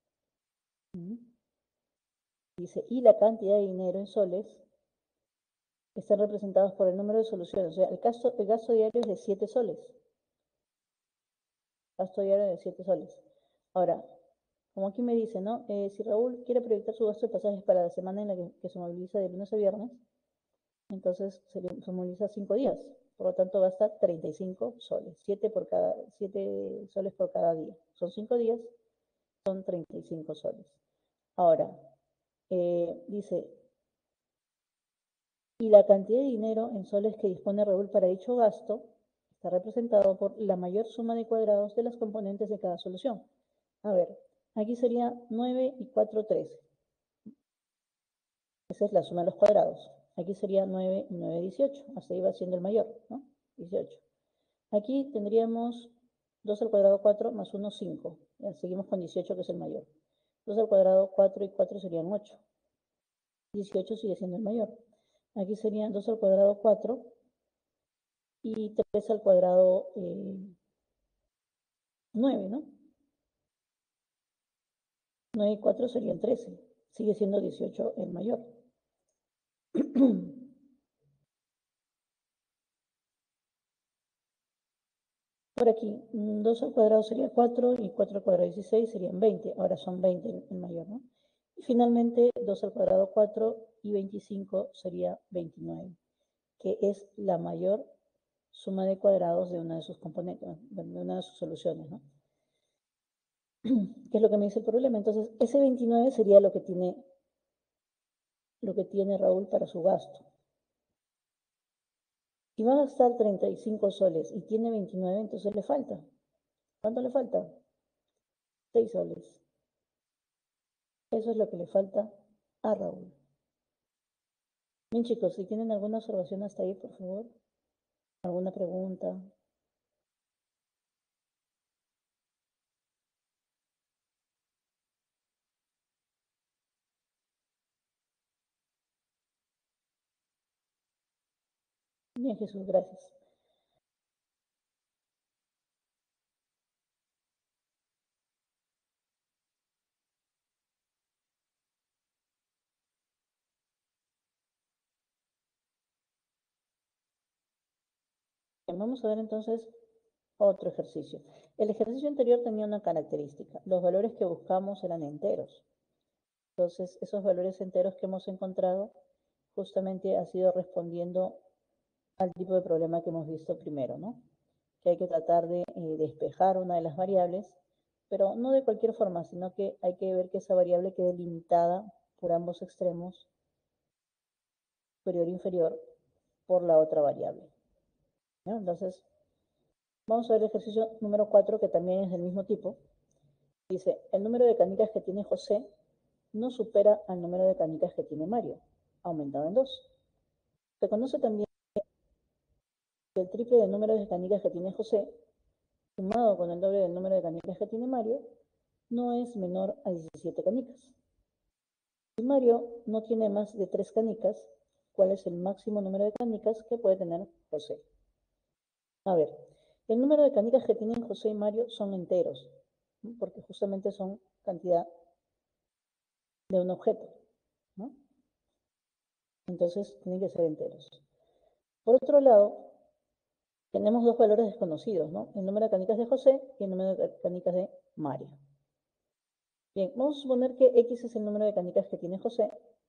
dice, y la cantidad de dinero en soles están representados por el número de soluciones. O sea, el gasto, el gasto diario es de siete soles. Gasto diario de siete soles. Ahora, como aquí me dice, ¿no? Eh, si Raúl quiere proyectar su gasto de pasajes para la semana en la que, que se moviliza de lunes a viernes, entonces se, se moviliza cinco días. Por lo tanto, gasta treinta y cinco soles. siete, por cada, siete soles por cada día. Son cinco días, son treinta y cinco soles. Ahora, eh, dice, y la cantidad de dinero en soles que dispone Raúl para dicho gasto está representado por la mayor suma de cuadrados de las componentes de cada solución. A ver, aquí sería nueve y cuatro, trece. Esa es la suma de los cuadrados. Aquí sería nueve y nueve, dieciocho. Hasta ahí va siendo el mayor, ¿no? dieciocho. Aquí tendríamos dos al cuadrado, cuatro, más uno, cinco. Ya, seguimos con dieciocho, que es el mayor. dos al cuadrado, cuatro y cuatro serían ocho. dieciocho sigue siendo el mayor. Aquí serían dos al cuadrado, cuatro. Y tres al cuadrado, eh, nueve, ¿no? nueve y cuatro serían trece. Sigue siendo dieciocho el mayor. Por aquí, dos al cuadrado sería cuatro y cuatro al cuadrado dieciséis serían veinte. Ahora son veinte el mayor, ¿no? Y finalmente, dos al cuadrado, cuatro y veinticinco sería veintinueve, que es la mayor suma de cuadrados de una de sus componentes, de una de sus soluciones, ¿no? ¿Qué es lo que me dice el problema? Entonces, ese veintinueve sería lo que tiene, lo que tiene Raúl para su gasto. Si va a gastar treinta y cinco soles y tiene veintinueve, entonces le falta. ¿Cuánto le falta? seis soles. Eso es lo que le falta a Raúl. Bien, chicos, si tienen alguna observación hasta ahí, por favor. ¿Alguna pregunta? Bien, Jesús, gracias. Bien, vamos a ver entonces otro ejercicio. El ejercicio anterior tenía una característica. Los valores que buscamos eran enteros. Entonces, esos valores enteros que hemos encontrado justamente ha sido respondiendo al tipo de problema que hemos visto primero, ¿no? Que hay que tratar de eh, despejar una de las variables, pero no de cualquier forma, sino que hay que ver que esa variable quede limitada por ambos extremos, superior e inferior, por la otra variable, ¿no? Entonces, vamos a ver el ejercicio número cuatro, que también es del mismo tipo. Dice, el número de canicas que tiene José no supera al número de canicas que tiene Mario, aumentado en dos. Se conoce también que el triple del número de canicas que tiene José, sumado con el doble del número de canicas que tiene Mario, no es menor a diecisiete canicas. Si Mario no tiene más de tres canicas, ¿cuál es el máximo número de canicas que puede tener José? A ver, el número de canicas que tienen José y Mario son enteros, ¿no? Porque justamente son cantidad de un objeto, ¿no? Entonces tienen que ser enteros. Por otro lado, tenemos dos valores desconocidos, ¿no? El número de canicas de José y el número de canicas de Mario. Bien, vamos a suponer que X es el número de canicas que tiene José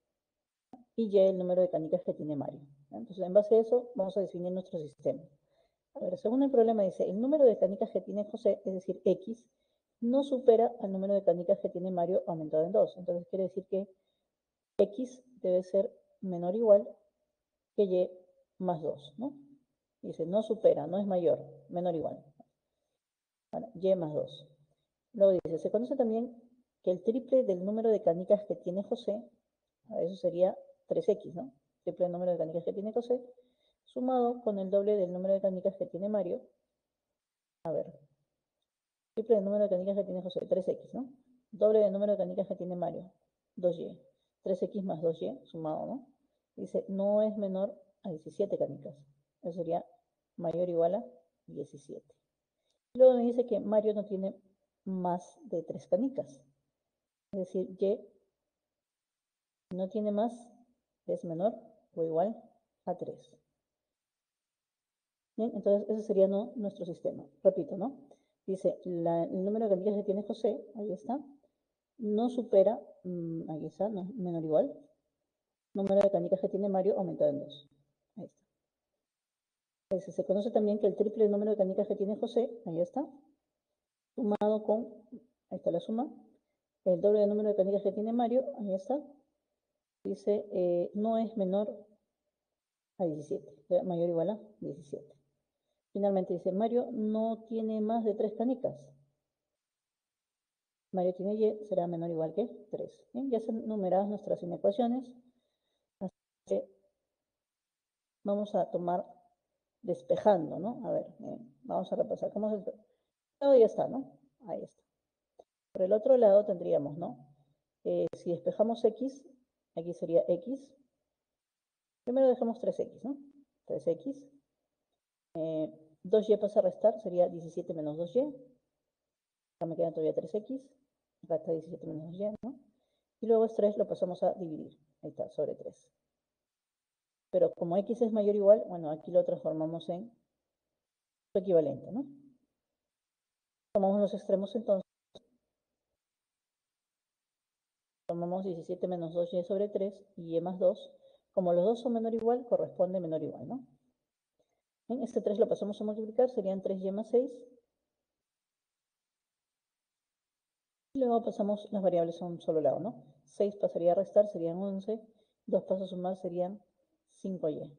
y Y el número de canicas que tiene Mario. Entonces, en base a eso, vamos a definir nuestro sistema. A ver, según el problema dice, el número de canicas que tiene José, es decir, X, no supera al número de canicas que tiene Mario aumentado en dos. Entonces, quiere decir que X debe ser menor o igual que Y más dos, ¿no? Dice, no supera, no es mayor, menor o igual. Bueno, Y más dos. Luego dice, se conoce también que el triple del número de canicas que tiene José, eso sería tres X, ¿no? Triple del número de canicas que tiene José, sumado con el doble del número de canicas que tiene Mario. A ver, triple del número de canicas que tiene José, tres X, ¿no? Doble del número de canicas que tiene Mario, dos Y. tres X más dos Y, sumado, ¿no? Dice, no es menor a diecisiete canicas. Eso sería mayor o igual a diecisiete. Luego me dice que Mario no tiene más de tres canicas. Es decir, Y no tiene más, es menor o igual a tres. Bien, entonces ese sería, ¿no?, nuestro sistema. Repito, ¿no? Dice, la, el número de canicas que tiene José, ahí está, no supera, mmm, ahí está, no, menor o igual, número de canicas que tiene Mario aumentado en dos. Ahí está. Entonces, se conoce también que el triple número de canicas que tiene José, ahí está, sumado con, ahí está la suma, el doble del número de canicas que tiene Mario, ahí está, dice, eh, no es menor a diecisiete, mayor o igual a diecisiete. Finalmente dice, Mario no tiene más de tres canicas. Mario tiene Y, será menor o igual que tres. Bien, ya están numeradas nuestras inecuaciones. Así que vamos a tomar despejando, ¿no? A ver, eh, vamos a repasar. ¿Cómo se despeja? Todo ya está, ¿no? Ahí está. Por el otro lado tendríamos, ¿no? Eh, si despejamos X, aquí sería X. Primero dejamos tres X, ¿no? tres X. Eh, dos Y pasa a restar, sería diecisiete menos dos Y. Acá me quedan todavía tres X. Acá está diecisiete menos dos Y, ¿no? Y luego es tres, lo pasamos a dividir. Ahí está, sobre tres. Pero como X es mayor o igual, bueno, aquí lo transformamos en su equivalente, ¿no? Tomamos los extremos entonces. Tomamos diecisiete menos dos Y sobre tres y Y más dos. Como los dos son menor o igual, corresponde menor o igual, ¿no? Bien, este tres lo pasamos a multiplicar, serían tres Y más seis. Y luego pasamos las variables a un solo lado, ¿no? seis pasaría a restar, serían once. dos pasos a sumar, serían cinco Y.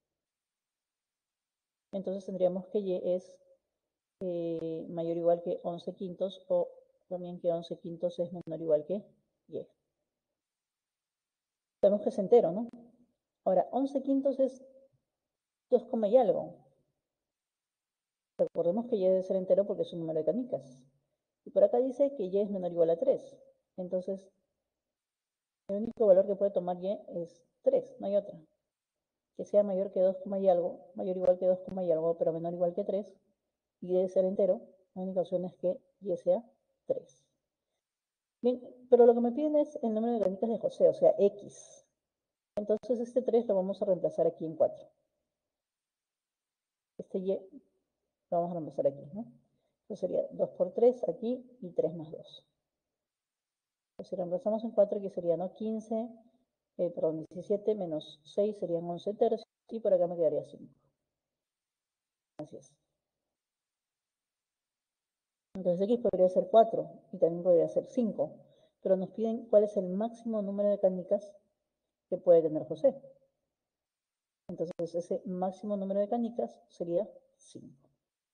Entonces tendríamos que Y es eh, mayor o igual que once quintos, o también que once quintos es menor o igual que Y. Sabemos que es entero, ¿no? Ahora, once quintos es dos, y algo. Recordemos que Y debe ser entero porque es un número de canicas. Y por acá dice que Y es menor o igual a tres. Entonces, el único valor que puede tomar Y es tres, no hay otra. Que sea mayor que dos, y algo, mayor o igual que dos, y algo, pero menor o igual que tres, y debe ser entero, la única opción es que Y sea tres. Bien, pero lo que me piden es el número de canicas de José, o sea, X. Entonces este tres lo vamos a reemplazar aquí en cuatro. Este Y lo vamos a reemplazar aquí, ¿no? Entonces sería dos por tres aquí y tres más dos. Pues si reemplazamos en cuatro, aquí sería, ¿no? quince, eh, perdón, diecisiete menos seis serían once tercios, y por acá me quedaría cinco. Así es. Entonces X podría ser cuatro, y también podría ser cinco, pero nos piden cuál es el máximo número de canicas que puede tener José. Entonces ese máximo número de canicas sería cinco.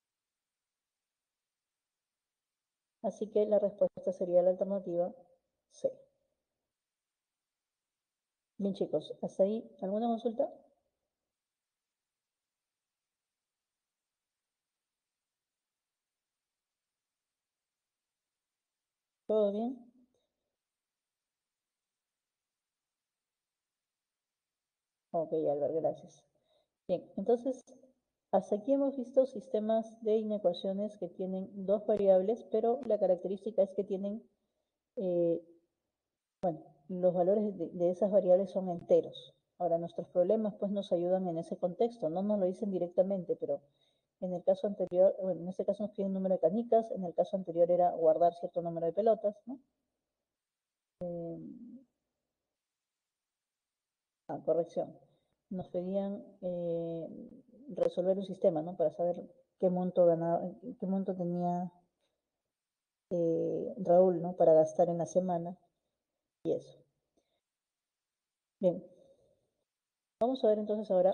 Así que la respuesta sería la alternativa C. Bien chicos, ¿hasta ahí alguna consulta? ¿Todo bien? Ok, Albert, gracias. Bien, entonces hasta aquí hemos visto sistemas de inecuaciones que tienen dos variables, pero la característica es que tienen, eh, bueno, los valores de, de esas variables son enteros. Ahora, nuestros problemas pues nos ayudan en ese contexto, no nos lo dicen directamente, pero en el caso anterior, bueno, en este caso nos piden un número de canicas, en el caso anterior era guardar cierto número de pelotas, ¿no? Eh, ah, corrección. Nos pedían eh, resolver un sistema, ¿no? Para saber qué monto ganaba, qué monto tenía eh, Raúl, ¿no? Para gastar en la semana y eso. Bien, vamos a ver entonces ahora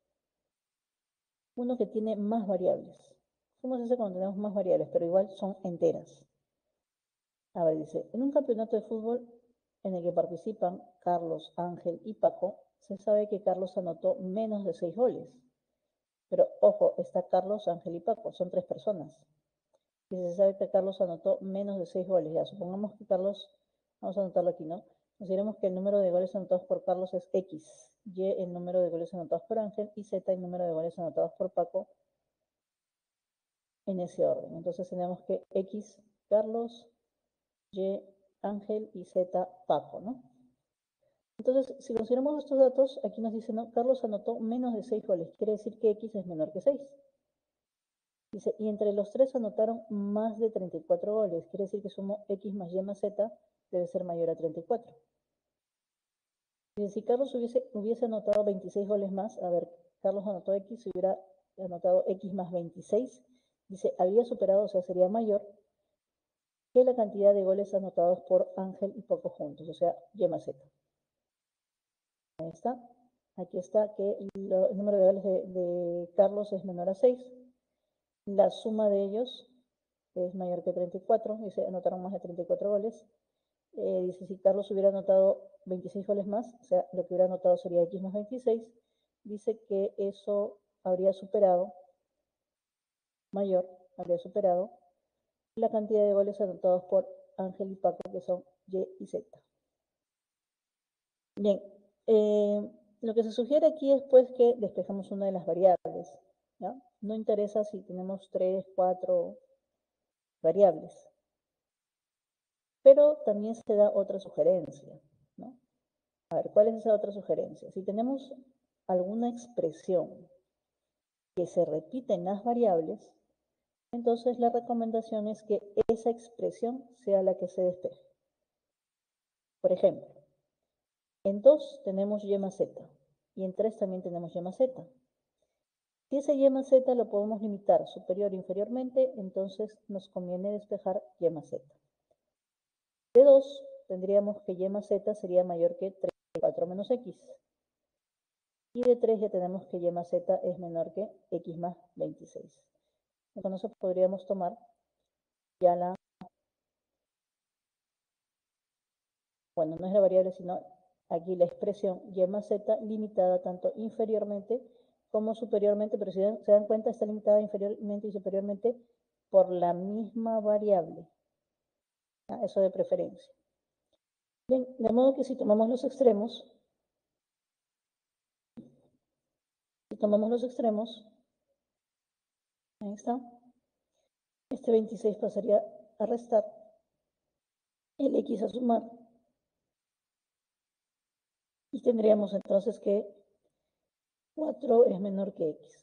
uno que tiene más variables. ¿Cómo se hace cuando tenemos más variables? Pero igual son enteras. A ver, dice, en un campeonato de fútbol en el que participan Carlos, Ángel y Paco, se sabe que Carlos anotó menos de seis goles. Pero ojo, está Carlos, Ángel y Paco, son tres personas. Y se sabe que Carlos anotó menos de seis goles. Ya, supongamos que Carlos, vamos a anotarlo aquí, ¿no? Consideremos que el número de goles anotados por Carlos es X, Y el número de goles anotados por Ángel y Z el número de goles anotados por Paco en ese orden. Entonces tenemos que X, Carlos, Y, Ángel y Z, Paco, ¿no? Entonces, si consideramos estos datos, aquí nos dice, ¿no? Carlos anotó menos de seis goles, quiere decir que X es menor que seis. Dice, y entre los tres anotaron más de treinta y cuatro goles, quiere decir que sumo X más Y más Z debe ser mayor a treinta y cuatro. Dice, si Carlos hubiese, hubiese anotado veintiséis goles más, a ver, Carlos anotó X, si hubiera anotado X más veintiséis, dice, había superado, o sea, sería mayor que la cantidad de goles anotados por Ángel y Paco juntos, o sea, Y más Z. Ahí está. Aquí está que lo, el número de goles de, de Carlos es menor a seis. La suma de ellos es mayor que treinta y cuatro. Dice, anotaron más de treinta y cuatro goles. Eh, dice, si Carlos hubiera anotado veintiséis goles más, o sea, lo que hubiera anotado sería X más veintiséis. Dice que eso habría superado, mayor, habría superado la cantidad de goles anotados por Ángel y Paco, que son Y y Z. Bien, eh, lo que se sugiere aquí es pues que despejamos una de las variables, ¿ya? No interesa si tenemos tres, cuatro variables, pero también se da otra sugerencia, ¿no? A ver, ¿cuál es esa otra sugerencia? Si tenemos alguna expresión que se repite en las variables, entonces la recomendación es que esa expresión sea la que se despeje. Por ejemplo, en dos tenemos Y más Z, y en tres también tenemos Y más Z. Si ese Y más Z lo podemos limitar superior o inferiormente, entonces nos conviene despejar Y más Z. De dos, tendríamos que Y más Z sería mayor que treinta y cuatro menos X. Y de tres ya tenemos que Y más Z es menor que X más veintiséis. Entonces podríamos tomar ya la, bueno, no es la variable, sino aquí la expresión Y más Z limitada tanto inferiormente como superiormente, pero si se dan cuenta está limitada inferiormente y superiormente por la misma variable. ¿Ah? Eso de preferencia. Bien, de modo que si tomamos los extremos, si tomamos los extremos, ahí está, este veintiséis pasaría a restar, el X a sumar, y tendríamos entonces que cuatro es menor que X.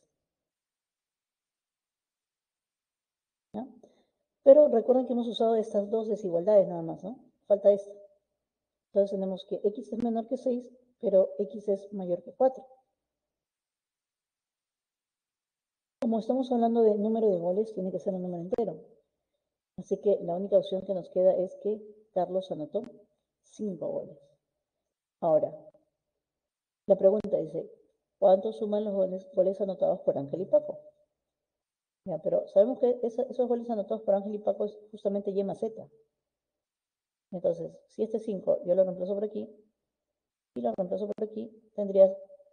¿Ya? Pero recuerden que hemos usado estas dos desigualdades nada más, ¿no? Falta esta. Entonces tenemos que x es menor que seis, pero x es mayor que cuatro. Como estamos hablando de número de goles, tiene que ser un número entero. Así que la única opción que nos queda es que Carlos anotó cinco goles. Ahora, la pregunta dice, ¿cuánto suman los goles, goles anotados por Ángel y Paco? Ya, pero sabemos que esa, esos goles anotados por Ángel y Paco es justamente Y más Z. Entonces, si este cinco yo lo reemplazo por aquí, y lo reemplazo por aquí, tendrías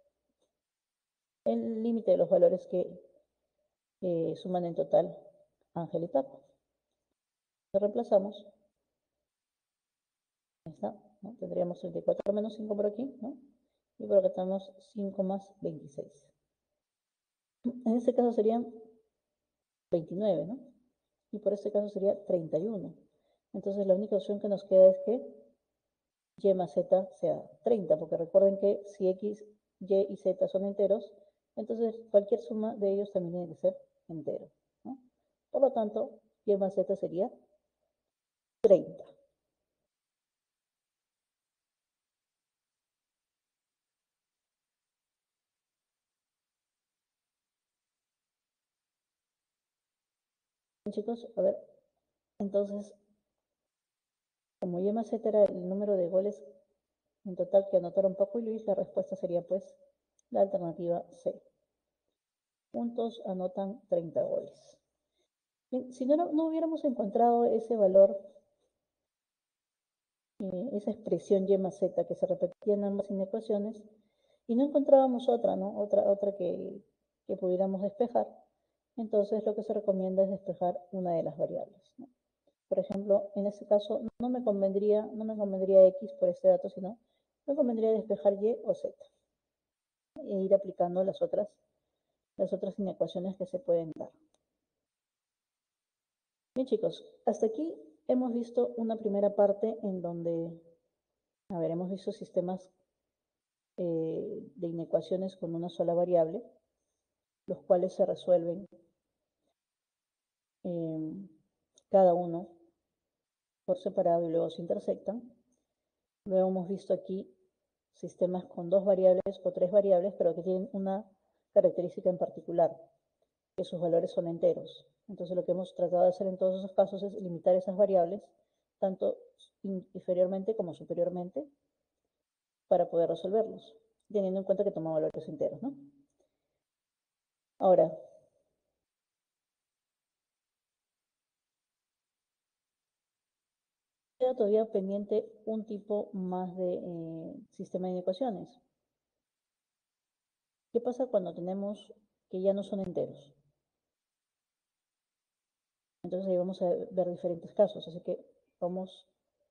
el límite de los valores que eh, suman en total Ángel y Paco. Lo reemplazamos. Ahí está, ¿no? Tendríamos treinta y cuatro menos cinco por aquí, ¿no? Y por acá tenemos cinco más veintiséis. En este caso serían veintinueve, ¿no? Y por este caso sería treinta y uno. Entonces la única opción que nos queda es que Y más Z sea treinta, porque recuerden que si X, Y y Z son enteros, entonces cualquier suma de ellos también tiene que ser entero, ¿no? Por lo tanto, Y más Z sería treinta. Bien, chicos, a ver, entonces, como Y más Z era el número de goles en total que anotaron Paco y Luis, la respuesta sería pues la alternativa C. Juntos anotan treinta goles. Bien, si no, no hubiéramos encontrado ese valor, eh, esa expresión Y más Z que se repetía en ambas inecuaciones, y no encontrábamos otra, ¿no? Otra, otra que, que pudiéramos despejar, entonces lo que se recomienda es despejar una de las variables, ¿no? Por ejemplo, en este caso no me convendría, no me convendría X por este dato, sino me convendría despejar Y o Z e ir aplicando las otras, las otras inecuaciones que se pueden dar. Bien, chicos, hasta aquí hemos visto una primera parte en donde, a ver, hemos visto sistemas eh, de inecuaciones con una sola variable, los cuales se resuelven eh, cada uno por separado y luego se intersectan. Luego hemos visto aquí sistemas con dos variables o tres variables, pero que tienen una característica en particular, que sus valores son enteros. Entonces lo que hemos tratado de hacer en todos esos casos es limitar esas variables, tanto inferiormente como superiormente, para poder resolverlos, teniendo en cuenta que toma valores enteros, ¿no? Ahora, queda todavía pendiente un tipo más de eh, sistema de ecuaciones. ¿Qué pasa cuando tenemos que ya no son enteros? Entonces ahí vamos a ver diferentes casos, así que vamos,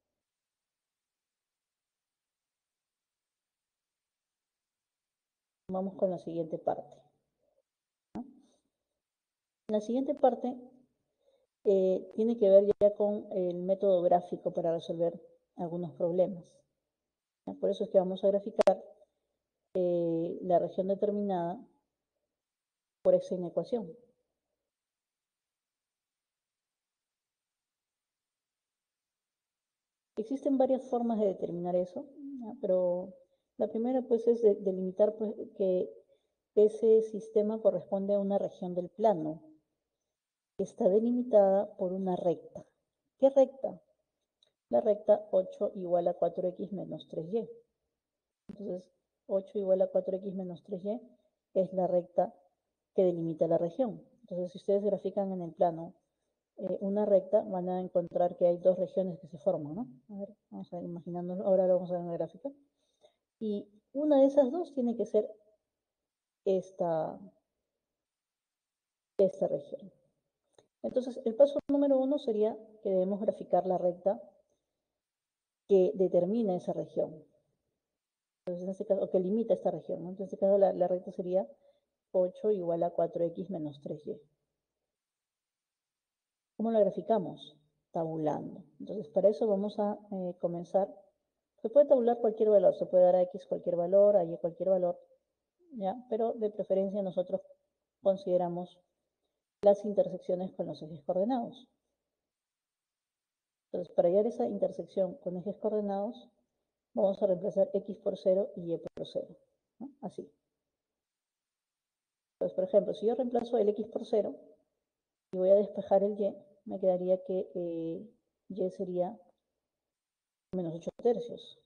vamos con la siguiente parte, ¿no? La siguiente parte eh, tiene que ver ya con el método gráfico para resolver algunos problemas, ¿no? Por eso es que vamos a graficar eh, la región determinada por esa inecuación. Existen varias formas de determinar eso, ¿no? Pero la primera pues es de, delimitar pues, que ese sistema corresponde a una región del plano que está delimitada por una recta. ¿Qué recta? La recta ocho igual a cuatro x menos tres y. Entonces, ocho igual a cuatro x menos tres y es la recta que delimita la región. Entonces, si ustedes grafican en el plano eh, una recta, van a encontrar que hay dos regiones que se forman, ¿no? A ver, vamos a ver, imaginándolo, ahora lo vamos a ver en la gráfica. Y una de esas dos tiene que ser esta, esta región. Entonces, el paso número uno sería que debemos graficar la recta que determina esa región. Entonces, en este caso, o que limita esta región, ¿no? Entonces, en este caso, la, la recta sería ocho igual a cuatro x menos tres y. ¿Cómo la graficamos? Tabulando. Entonces, para eso vamos a eh, comenzar. Se puede tabular cualquier valor, se puede dar a x cualquier valor, a y cualquier valor, ¿ya? Pero de preferencia nosotros consideramos las intersecciones con los ejes coordenados. Entonces, para hallar esa intersección con ejes coordenados, vamos a reemplazar x por cero y y por cero, ¿no? Así. Entonces, por ejemplo, si yo reemplazo el x por cero y voy a despejar el y, me quedaría que eh, y sería menos ocho tercios.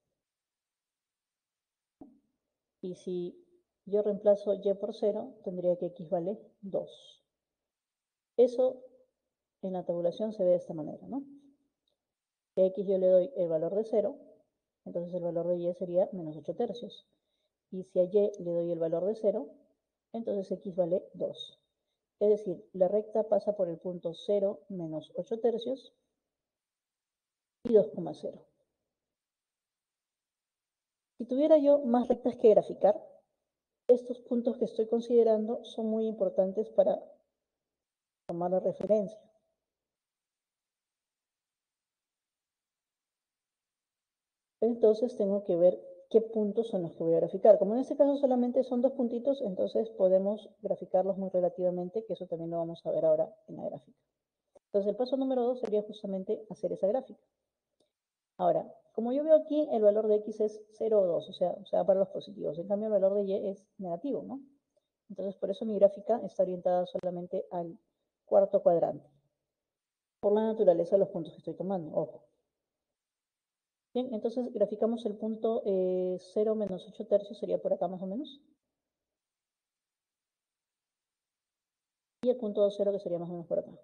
Y si yo reemplazo y por cero, tendría que x vale dos. Eso en la tabulación se ve de esta manera, ¿no? Que a x yo le doy el valor de cero, entonces el valor de y sería menos ocho tercios. Y si a y le doy el valor de cero, entonces x vale dos. Es decir, la recta pasa por el punto cero menos ocho tercios y dos coma cero. Si tuviera yo más rectas que graficar, estos puntos que estoy considerando son muy importantes para tomar la referencia. Entonces tengo que ver qué puntos son los que voy a graficar. Como en este caso solamente son dos puntitos, entonces podemos graficarlos muy relativamente, que eso también lo vamos a ver ahora en la gráfica. Entonces el paso número dos sería justamente hacer esa gráfica. Ahora, como yo veo aquí, el valor de x es cero o dos, o sea, o sea, para los positivos. En cambio, el valor de y es negativo, ¿no? Entonces, por eso mi gráfica está orientada solamente al cuarto cuadrante. Por la naturaleza de los puntos que estoy tomando, ojo. Bien, entonces graficamos el punto eh, cero menos ocho tercios, sería por acá más o menos. Y el punto dos cero que sería más o menos por acá.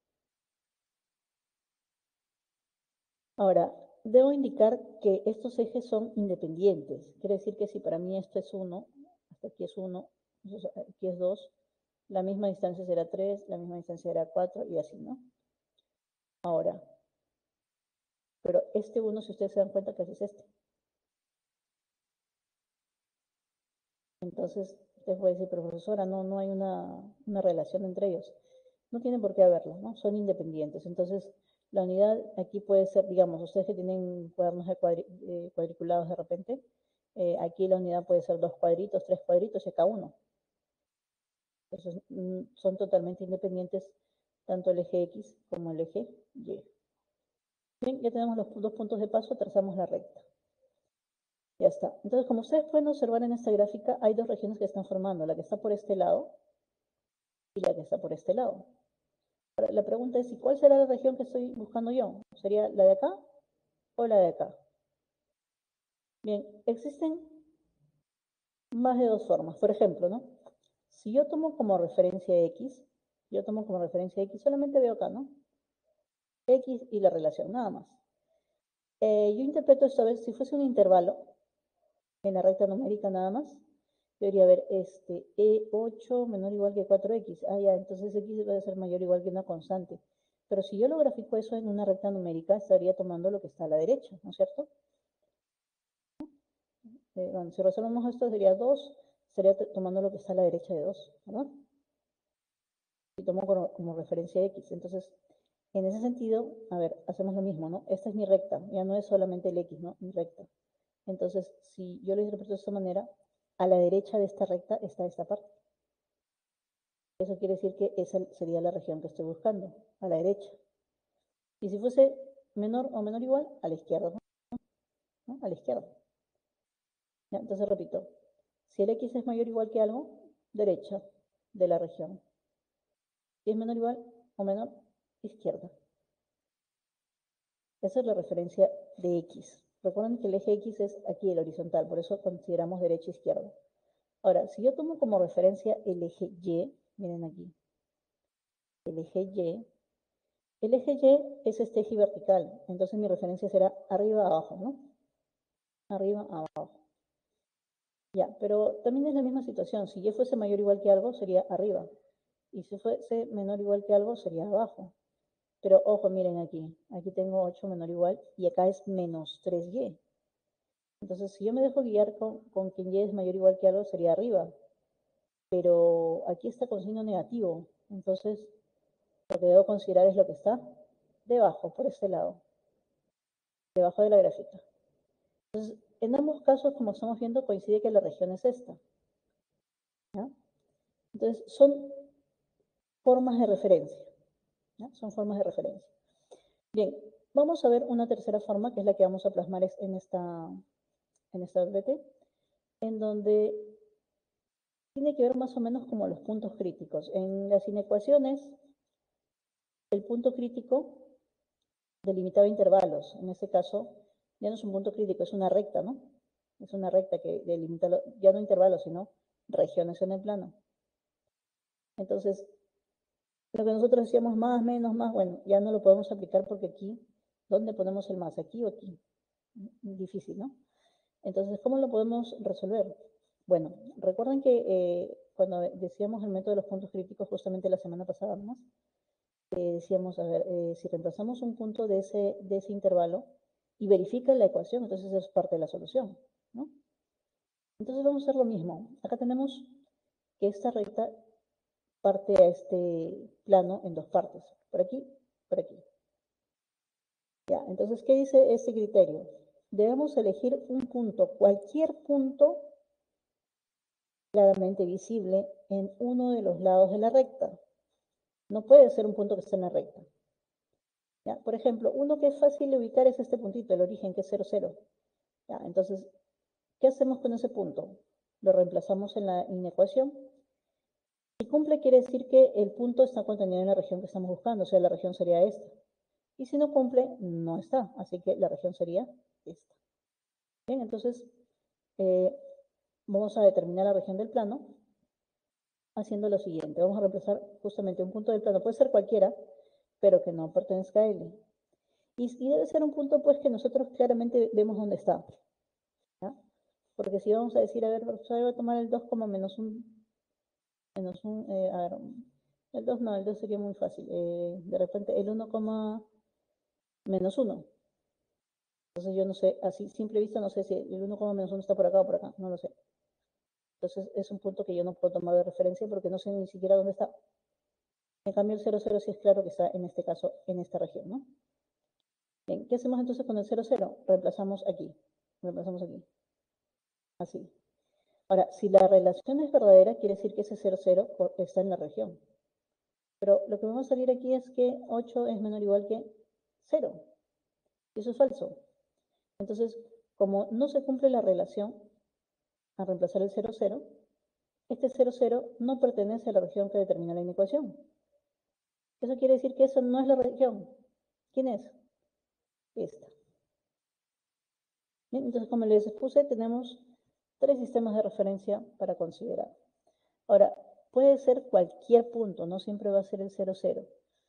Ahora, debo indicar que estos ejes son independientes. Quiere decir que si para mí esto es uno, hasta aquí es uno, aquí es dos, la misma distancia será tres, la misma distancia será cuatro y así, ¿no? Ahora, pero este uno, si ustedes se dan cuenta que es este. Entonces, usted puede decir, pero profesora, no, no hay una, una relación entre ellos. No tienen por qué haberlo, ¿no? Son independientes. Entonces, la unidad aquí puede ser, digamos, ustedes que tienen cuadernos de cuadri eh, cuadriculados de repente, eh, aquí la unidad puede ser dos cuadritos, tres cuadritos y acá uno. Entonces, mm, son totalmente independientes tanto el eje X como el eje Y. Bien, ya tenemos los dos puntos de paso, trazamos la recta. Ya está. Entonces, como ustedes pueden observar en esta gráfica, hay dos regiones que están formando, la que está por este lado y la que está por este lado. Ahora, la pregunta es, ¿y cuál será la región que estoy buscando yo? ¿Sería la de acá o la de acá? Bien, existen más de dos formas. Por ejemplo, ¿no? Si yo tomo como referencia X, yo tomo como referencia X, solamente veo acá, ¿no? X y la relación, nada más. Eh, yo interpreto esta vez, si fuese un intervalo, en la recta numérica nada más, debería haber este E ocho menor o igual que cuatro X. Ah, ya, entonces X debe ser mayor o igual que una constante. Pero si yo lo grafico eso en una recta numérica, estaría tomando lo que está a la derecha, ¿no es cierto? Eh, bueno, si resolvemos esto sería dos, estaría tomando lo que está a la derecha de dos, ¿verdad? Y tomo como, como referencia X. Entonces, en ese sentido, a ver, hacemos lo mismo, ¿no? Esta es mi recta, ya no es solamente el X, ¿no? Mi recta. Entonces, si yo lo interpreto de esta manera, a la derecha de esta recta está esta parte. Eso quiere decir que esa sería la región que estoy buscando, a la derecha. Y si fuese menor o menor o igual, a la izquierda, ¿no? A la izquierda. Ya, entonces repito, si el X es mayor o igual que algo, derecha de la región. Si es menor o igual o menor, izquierda. Esa es la referencia de X. Recuerden que el eje X es aquí el horizontal, por eso consideramos derecha e izquierda. Ahora, si yo tomo como referencia el eje Y, miren aquí, el eje Y, el eje Y es este eje vertical, entonces mi referencia será arriba abajo, ¿no? Arriba abajo. Ya, pero también es la misma situación. Si Y fuese mayor o igual que algo, sería arriba. Y si fuese menor o igual que algo, sería abajo. Pero ojo, miren aquí. Aquí tengo ocho menor o igual y acá es menos tres Y. Entonces, si yo me dejo guiar con, con que Y es mayor o igual que algo, sería arriba. Pero aquí está con signo negativo. Entonces, lo que debo considerar es lo que está debajo, por este lado. Debajo de la gráfica. Entonces, en ambos casos, como estamos viendo, coincide que la región es esta. ¿Ya? Entonces, son formas de referencia. ¿Ya? Son formas de referencia. Bien, Vamos a ver una tercera forma, que es la que vamos a plasmar en esta, en esta B P, en donde tiene que ver más o menos como los puntos críticos. En las inecuaciones, el punto crítico delimitaba intervalos. En este caso, ya no es un punto crítico, es una recta, ¿no? Es una recta que delimita, ya no intervalos, sino regiones en el plano. Entonces, lo que nosotros decíamos más, menos, más, bueno, ya no lo podemos aplicar porque aquí, ¿dónde ponemos el más? ¿Aquí o aquí? Difícil, ¿no? Entonces, ¿cómo lo podemos resolver? Bueno, recuerden que eh, cuando decíamos el método de los puntos críticos, justamente la semana pasada más, eh, decíamos, a ver, eh, si reemplazamos un punto de ese, de ese intervalo y verifica la ecuación, entonces eso es parte de la solución, ¿no? Entonces vamos a hacer lo mismo. Acá tenemos que esta recta parte a este plano en dos partes, por aquí, por aquí. Ya, entonces, ¿qué dice este criterio? Debemos elegir un punto, cualquier punto claramente visible en uno de los lados de la recta. No puede ser un punto que esté en la recta. ¿Ya? Por ejemplo, uno que es fácil de ubicar es este puntito, el origen, que es cero, cero. ¿Ya? Entonces, ¿qué hacemos con ese punto? Lo reemplazamos en la inecuación. Si cumple, quiere decir que el punto está contenido en la región que estamos buscando, o sea, la región sería esta. Y si no cumple, no está, así que la región sería esta. Bien, entonces, eh, vamos a determinar la región del plano haciendo lo siguiente. Vamos a reemplazar justamente un punto del plano, puede ser cualquiera, pero que no pertenezca a L. Y, y debe ser un punto, pues, que nosotros claramente vemos dónde está. ¿Ya? Porque si vamos a decir, a ver, profesor, voy a tomar el dos como menos un, menos un, eh, a ver, el dos no, el dos sería muy fácil. Eh, de repente, el uno, menos uno. Entonces yo no sé, así, simple vista, no sé si el uno, menos uno está por acá o por acá, no lo sé. Entonces es un punto que yo no puedo tomar de referencia porque no sé ni siquiera dónde está. En cambio, el cero, cero sí es claro que está, en este caso, en esta región, ¿no? Bien, ¿qué hacemos entonces con el cero, cero? Reemplazamos aquí, reemplazamos aquí, así. Ahora, si la relación es verdadera, quiere decir que ese cero, cero está en la región. Pero lo que va a salir aquí es que ocho es menor o igual que cero. Y eso es falso. Entonces, como no se cumple la relación, al reemplazar el cero, cero, este cero, cero no pertenece a la región que determina la inecuación. Eso quiere decir que esa no es la región. ¿Quién es? Esta. Bien, entonces, como les expuse, tenemos tres sistemas de referencia para considerar. Ahora, puede ser cualquier punto, no siempre va a ser el cero, cero.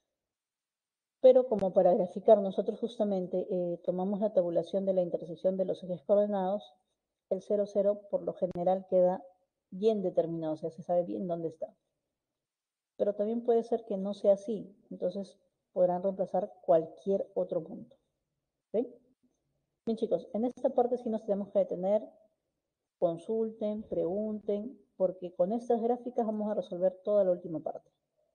Pero como para graficar, nosotros justamente eh, tomamos la tabulación de la intersección de los ejes coordenados, el cero, cero por lo general queda bien determinado, o sea, se sabe bien dónde está. Pero también puede ser que no sea así, entonces podrán reemplazar cualquier otro punto. ¿Sí? Bien, chicos, en esta parte sí nos tenemos que detener, consulten, pregunten, porque con estas gráficas vamos a resolver toda la última parte.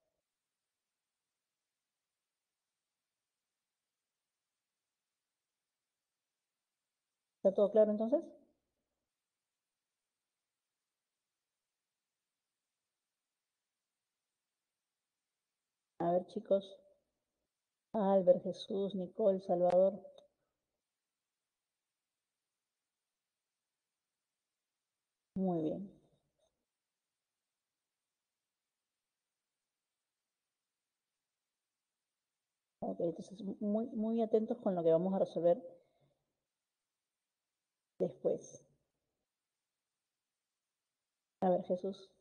¿Está todo claro entonces? A ver, chicos. Albert, Jesús, Nicole, Salvador. Muy bien. Ok, entonces muy, muy atentos con lo que vamos a resolver después. A ver, Jesús.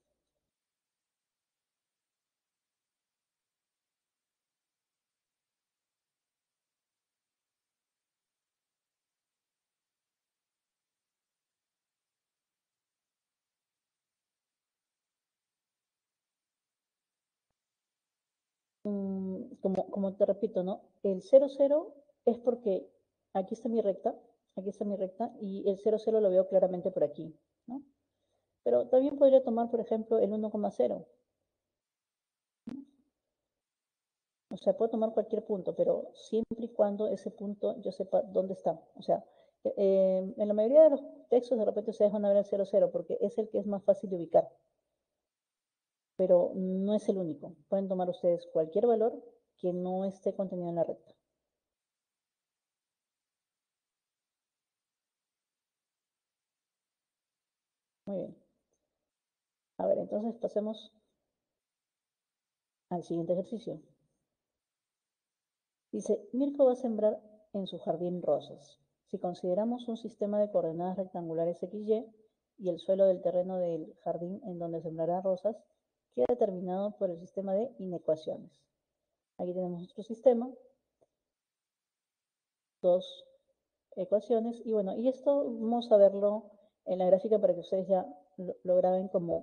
Mm, como, como te repito, ¿no? El cero, cero es porque aquí está mi recta, aquí está mi recta, y el cero, cero lo veo claramente por aquí, ¿no? Pero también podría tomar, por ejemplo, el uno coma cero. O sea, puedo tomar cualquier punto, pero siempre y cuando ese punto yo sepa dónde está. O sea, eh, en la mayoría de los textos de repente ustedes van a ver el cero, cero, porque es el que es más fácil de ubicar. Pero no es el único. Pueden tomar ustedes cualquier valor que no esté contenido en la recta. Muy bien. A ver, entonces pasemos al siguiente ejercicio. Dice, Mirko va a sembrar en su jardín rosas. Si consideramos un sistema de coordenadas rectangulares equis y y el suelo del terreno del jardín en donde sembrará rosas, queda determinado por el sistema de inecuaciones. Aquí tenemos nuestro sistema, dos ecuaciones, y bueno, y esto vamos a verlo en la gráfica para que ustedes ya lo, lo graben como,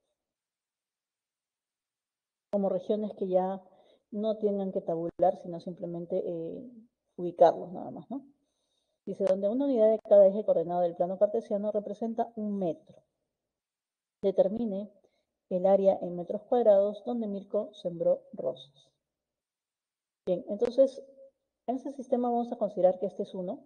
como regiones que ya no tengan que tabular, sino simplemente eh, ubicarlos nada más, ¿no? Dice, donde una unidad de cada eje coordenado del plano cartesiano representa un metro. Determine el área en metros cuadrados donde Mirko sembró rosas. Bien, entonces, en este sistema vamos a considerar que este es uno,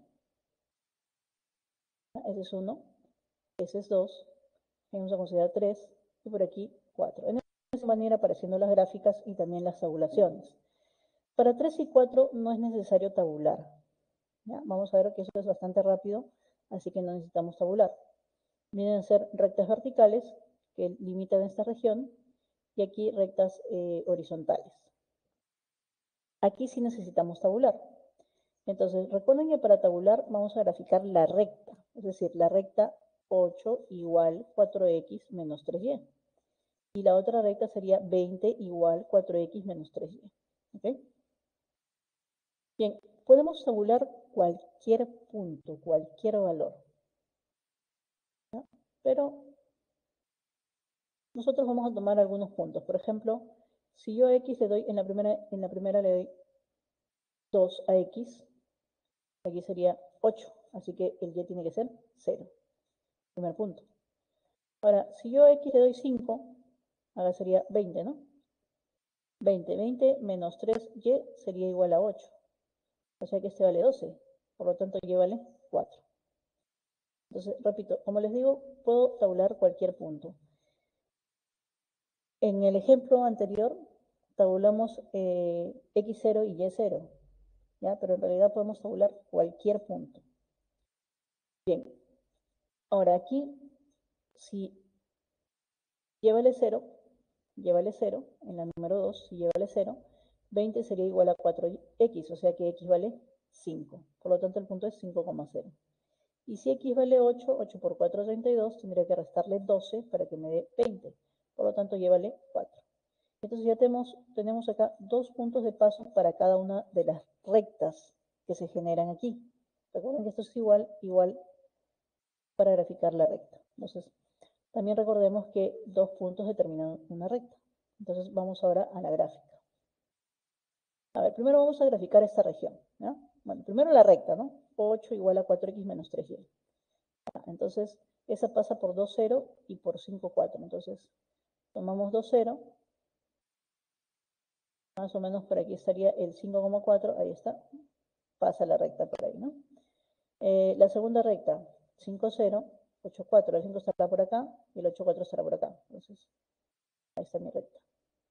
ese es uno, ese es dos, vamos a considerar tres, y por aquí cuatro. En esta manera apareciendo las gráficas y también las tabulaciones. Para tres y cuatro no es necesario tabular. ¿Ya? Vamos a ver que eso es bastante rápido, así que no necesitamos tabular. Vienen a ser rectas verticales que limitan esta región y aquí rectas eh, horizontales. Aquí sí necesitamos tabular. Entonces, recuerden que para tabular vamos a graficar la recta, es decir, la recta ocho igual cuatro equis menos tres y. Y la otra recta sería veinte igual cuatro equis menos tres y. ¿Okay? Bien, podemos tabular cualquier punto, cualquier valor. ¿Ya? Pero nosotros vamos a tomar algunos puntos. Por ejemplo, si yo a x le doy, en la primera, en la primera le doy dos a x, aquí sería ocho, así que el y tiene que ser cero. Primer punto. Ahora, si yo a x le doy cinco, ahora sería veinte, ¿no? veinte, veinte menos tres y sería igual a ocho. O sea que este vale doce, por lo tanto y vale cuatro. Entonces, repito, como les digo, puedo tabular cualquier punto. En el ejemplo anterior, tabulamos eh, equis cero y y cero, ¿ya? Pero en realidad podemos tabular cualquier punto. Bien, ahora aquí, si y vale cero, y vale cero, en la número dos, si y vale cero, veinte sería igual a cuatro equis, o sea que x vale cinco. Por lo tanto, el punto es cinco coma cero. Y si x vale ocho, ocho por cuatro, treinta y dos, tendría que restarle doce para que me dé veinte. Por lo tanto, y vale cuatro. Entonces ya tenemos, tenemos acá dos puntos de paso para cada una de las rectas que se generan aquí. Recuerden que esto es igual, igual para graficar la recta. Entonces, también recordemos que dos puntos determinan una recta. Entonces, vamos ahora a la gráfica. A ver, primero vamos a graficar esta región, ¿no? Bueno, primero la recta, ¿no? ocho igual a cuatro equis menos tres y. Entonces, esa pasa por dos, cero y por cinco, cuatro. Entonces, tomamos dos, cero. Más o menos por aquí estaría el cinco coma cuatro. Ahí está. Pasa la recta por ahí, ¿no? Eh, la segunda recta, cinco, cero, ocho, cuatro. El cinco estará por acá y el ocho, cuatro estará por acá. Entonces, ahí está mi recta.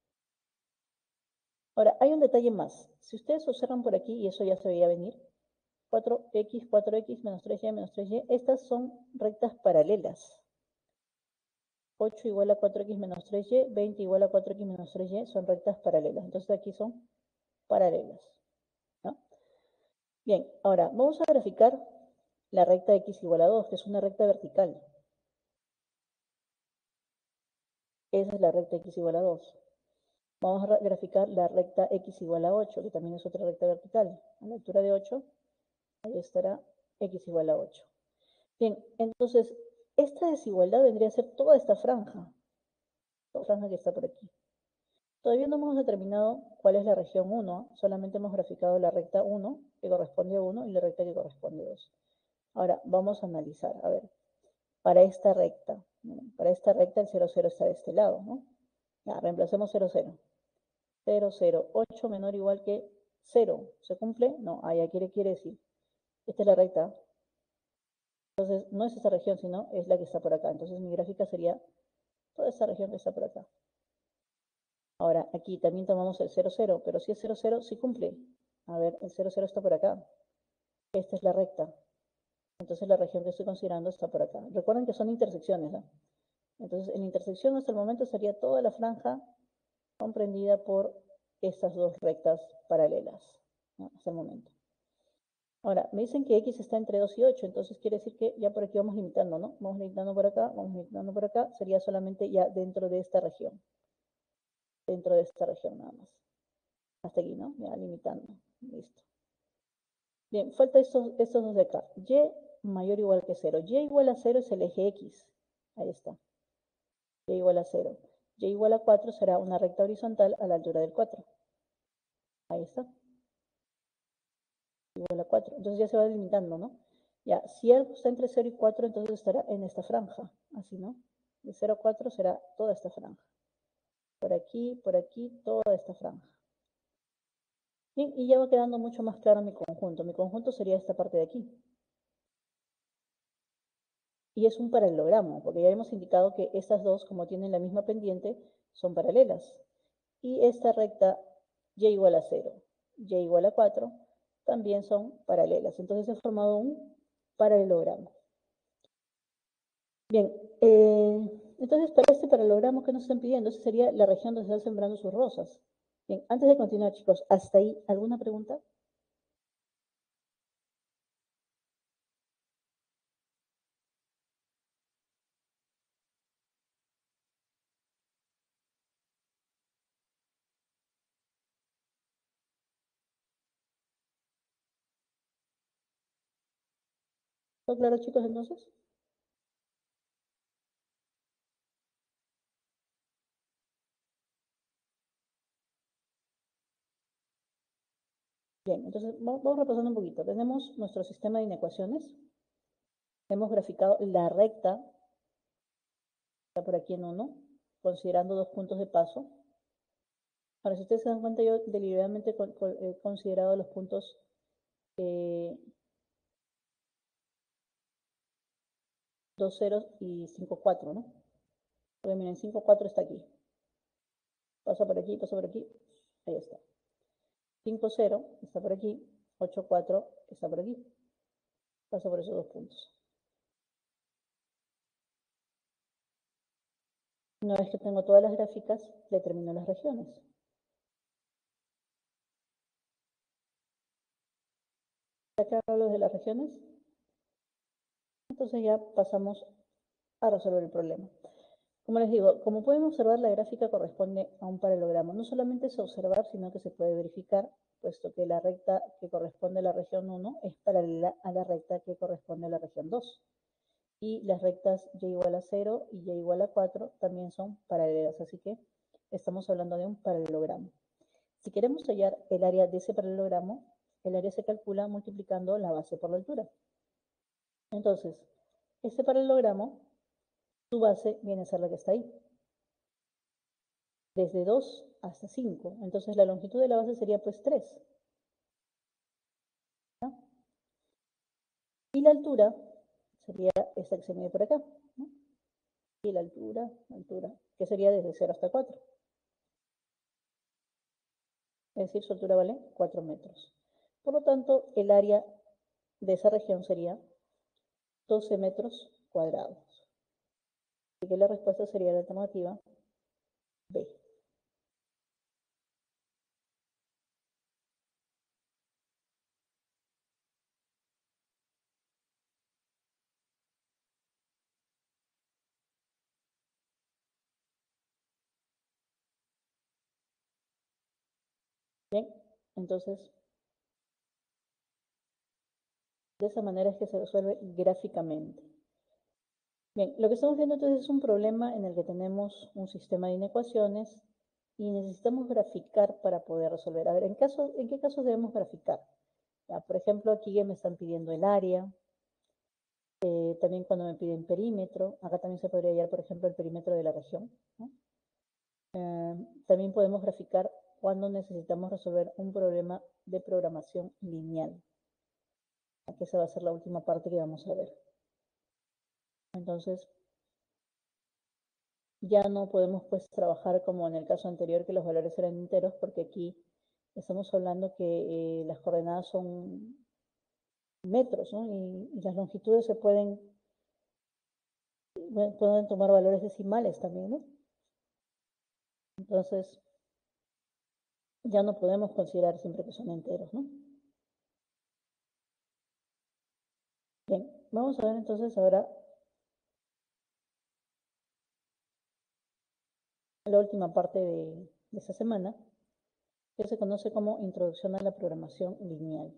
Ahora, hay un detalle más. Si ustedes observan por aquí, y eso ya se veía venir, cuatro equis, cuatro equis, menos tres y, menos tres y, estas son rectas paralelas. ocho igual a cuatro equis menos tres y, veinte igual a cuatro equis menos tres y, son rectas paralelas. Entonces aquí son paralelas, ¿no? Bien, ahora vamos a graficar la recta x igual a dos, que es una recta vertical. Esa es la recta x igual a dos. Vamos a graficar la recta x igual a ocho, que también es otra recta vertical. A la altura de ocho, ahí estará x igual a ocho. Bien, entonces, esta desigualdad vendría a ser toda esta franja. Toda franja que está por aquí. Todavía no hemos determinado cuál es la región uno, solamente hemos graficado la recta uno, que corresponde a uno, y la recta que corresponde a dos. Ahora, vamos a analizar, a ver, para esta recta, para esta recta el cero, cero está de este lado, ¿no? Ya, reemplacemos cero, cero. cero, cero, ocho menor o igual que cero. ¿Se cumple? No, ahí quiere, quiere decir. Esta es la recta. Entonces, no es esta región, sino es la que está por acá. Entonces, mi gráfica sería toda esta región que está por acá. Ahora, aquí también tomamos el cero, cero, pero si es cero, cero, sí cumple. A ver, el cero, cero está por acá. Esta es la recta. Entonces, la región que estoy considerando está por acá. Recuerden que son intersecciones, ¿no? Entonces, en la intersección hasta el momento sería toda la franja comprendida por estas dos rectas paralelas, ¿no? Hasta el momento. Ahora, me dicen que X está entre dos y ocho, entonces quiere decir que ya por aquí vamos limitando, ¿no? Vamos limitando por acá, vamos limitando por acá, sería solamente ya dentro de esta región. Dentro de esta región nada más. Hasta aquí, ¿no? Ya limitando. Listo. Bien, falta estos, estos dos de acá. Y mayor o igual que cero. Y igual a cero es el eje X. Ahí está. Y igual a cero. Y igual a cuatro será una recta horizontal a la altura del cuatro. Ahí está. Igual a cuatro. Entonces ya se va delimitando, ¿no? Ya, si algo está entre cero y cuatro, entonces estará en esta franja. Así, ¿no? De cero a cuatro será toda esta franja. Por aquí, por aquí, toda esta franja. Bien, y ya va quedando mucho más claro mi conjunto. Mi conjunto sería esta parte de aquí. Y es un paralelogramo, porque ya hemos indicado que estas dos, como tienen la misma pendiente, son paralelas. Y esta recta y igual a cero, y igual a cuatro, también son paralelas. Entonces he formado un paralelogramo. Bien, eh, entonces para este paralelogramo que nos están pidiendo, esa sería la región donde se están sembrando sus rosas. Bien, antes de continuar, chicos, ¿hasta ahí alguna pregunta? ¿Todo claro, chicos, entonces? Bien, entonces vamos repasando un poquito. Tenemos nuestro sistema de inecuaciones. Hemos graficado la recta, está por aquí en uno, considerando dos puntos de paso. Ahora, si ustedes se dan cuenta, yo deliberadamente he considerado los puntos eh, dos ceros y cinco, cuatro, ¿no? Porque miren, cinco, cuatro está aquí. Pasa por aquí, pasa por aquí. Ahí está. cinco, cero está por aquí. ocho, cuatro está por aquí. Pasa por esos dos puntos. Una vez que tengo todas las gráficas, determino las regiones. ¿Está claro lo de las regiones? Entonces ya pasamos a resolver el problema. Como les digo, como pueden observar, la gráfica corresponde a un paralelogramo. No solamente es observar, sino que se puede verificar, puesto que la recta que corresponde a la región uno es paralela a la recta que corresponde a la región dos. Y las rectas y igual a cero y y igual a cuatro también son paralelas, así que estamos hablando de un paralelogramo. Si queremos hallar el área de ese paralelogramo, el área se calcula multiplicando la base por la altura. Entonces, este paralelogramo, su base viene a ser la que está ahí. Desde dos hasta cinco. Entonces la longitud de la base sería pues tres. ¿No? Y la altura sería esta que se mide por acá. ¿No? Y la altura, la altura, que sería desde cero hasta cuatro. Es decir, su altura vale cuatro metros. Por lo tanto, el área de esa región sería doce metros cuadrados. Así que la respuesta sería la alternativa B. Bien, entonces, de esa manera es que se resuelve gráficamente. Bien, lo que estamos viendo entonces es un problema en el que tenemos un sistema de inecuaciones y necesitamos graficar para poder resolver. A ver, ¿en, caso, ¿en qué casos debemos graficar? Ya, por ejemplo, aquí ya me están pidiendo el área, eh, también cuando me piden perímetro, acá también se podría hallar, por ejemplo, el perímetro de la región, ¿no? Eh, también podemos graficar cuando necesitamos resolver un problema de programación lineal. Aquí esa va a ser la última parte que vamos a ver. Entonces, ya no podemos pues trabajar como en el caso anterior que los valores eran enteros, porque aquí estamos hablando que eh, las coordenadas son metros, ¿no? Y, y las longitudes se pueden bueno, pueden tomar valores decimales también, ¿no? Entonces, ya no podemos considerar siempre que son enteros, ¿no? Bien, vamos a ver entonces ahora la última parte de, de esta semana, que se conoce como Introducción a la Programación Lineal.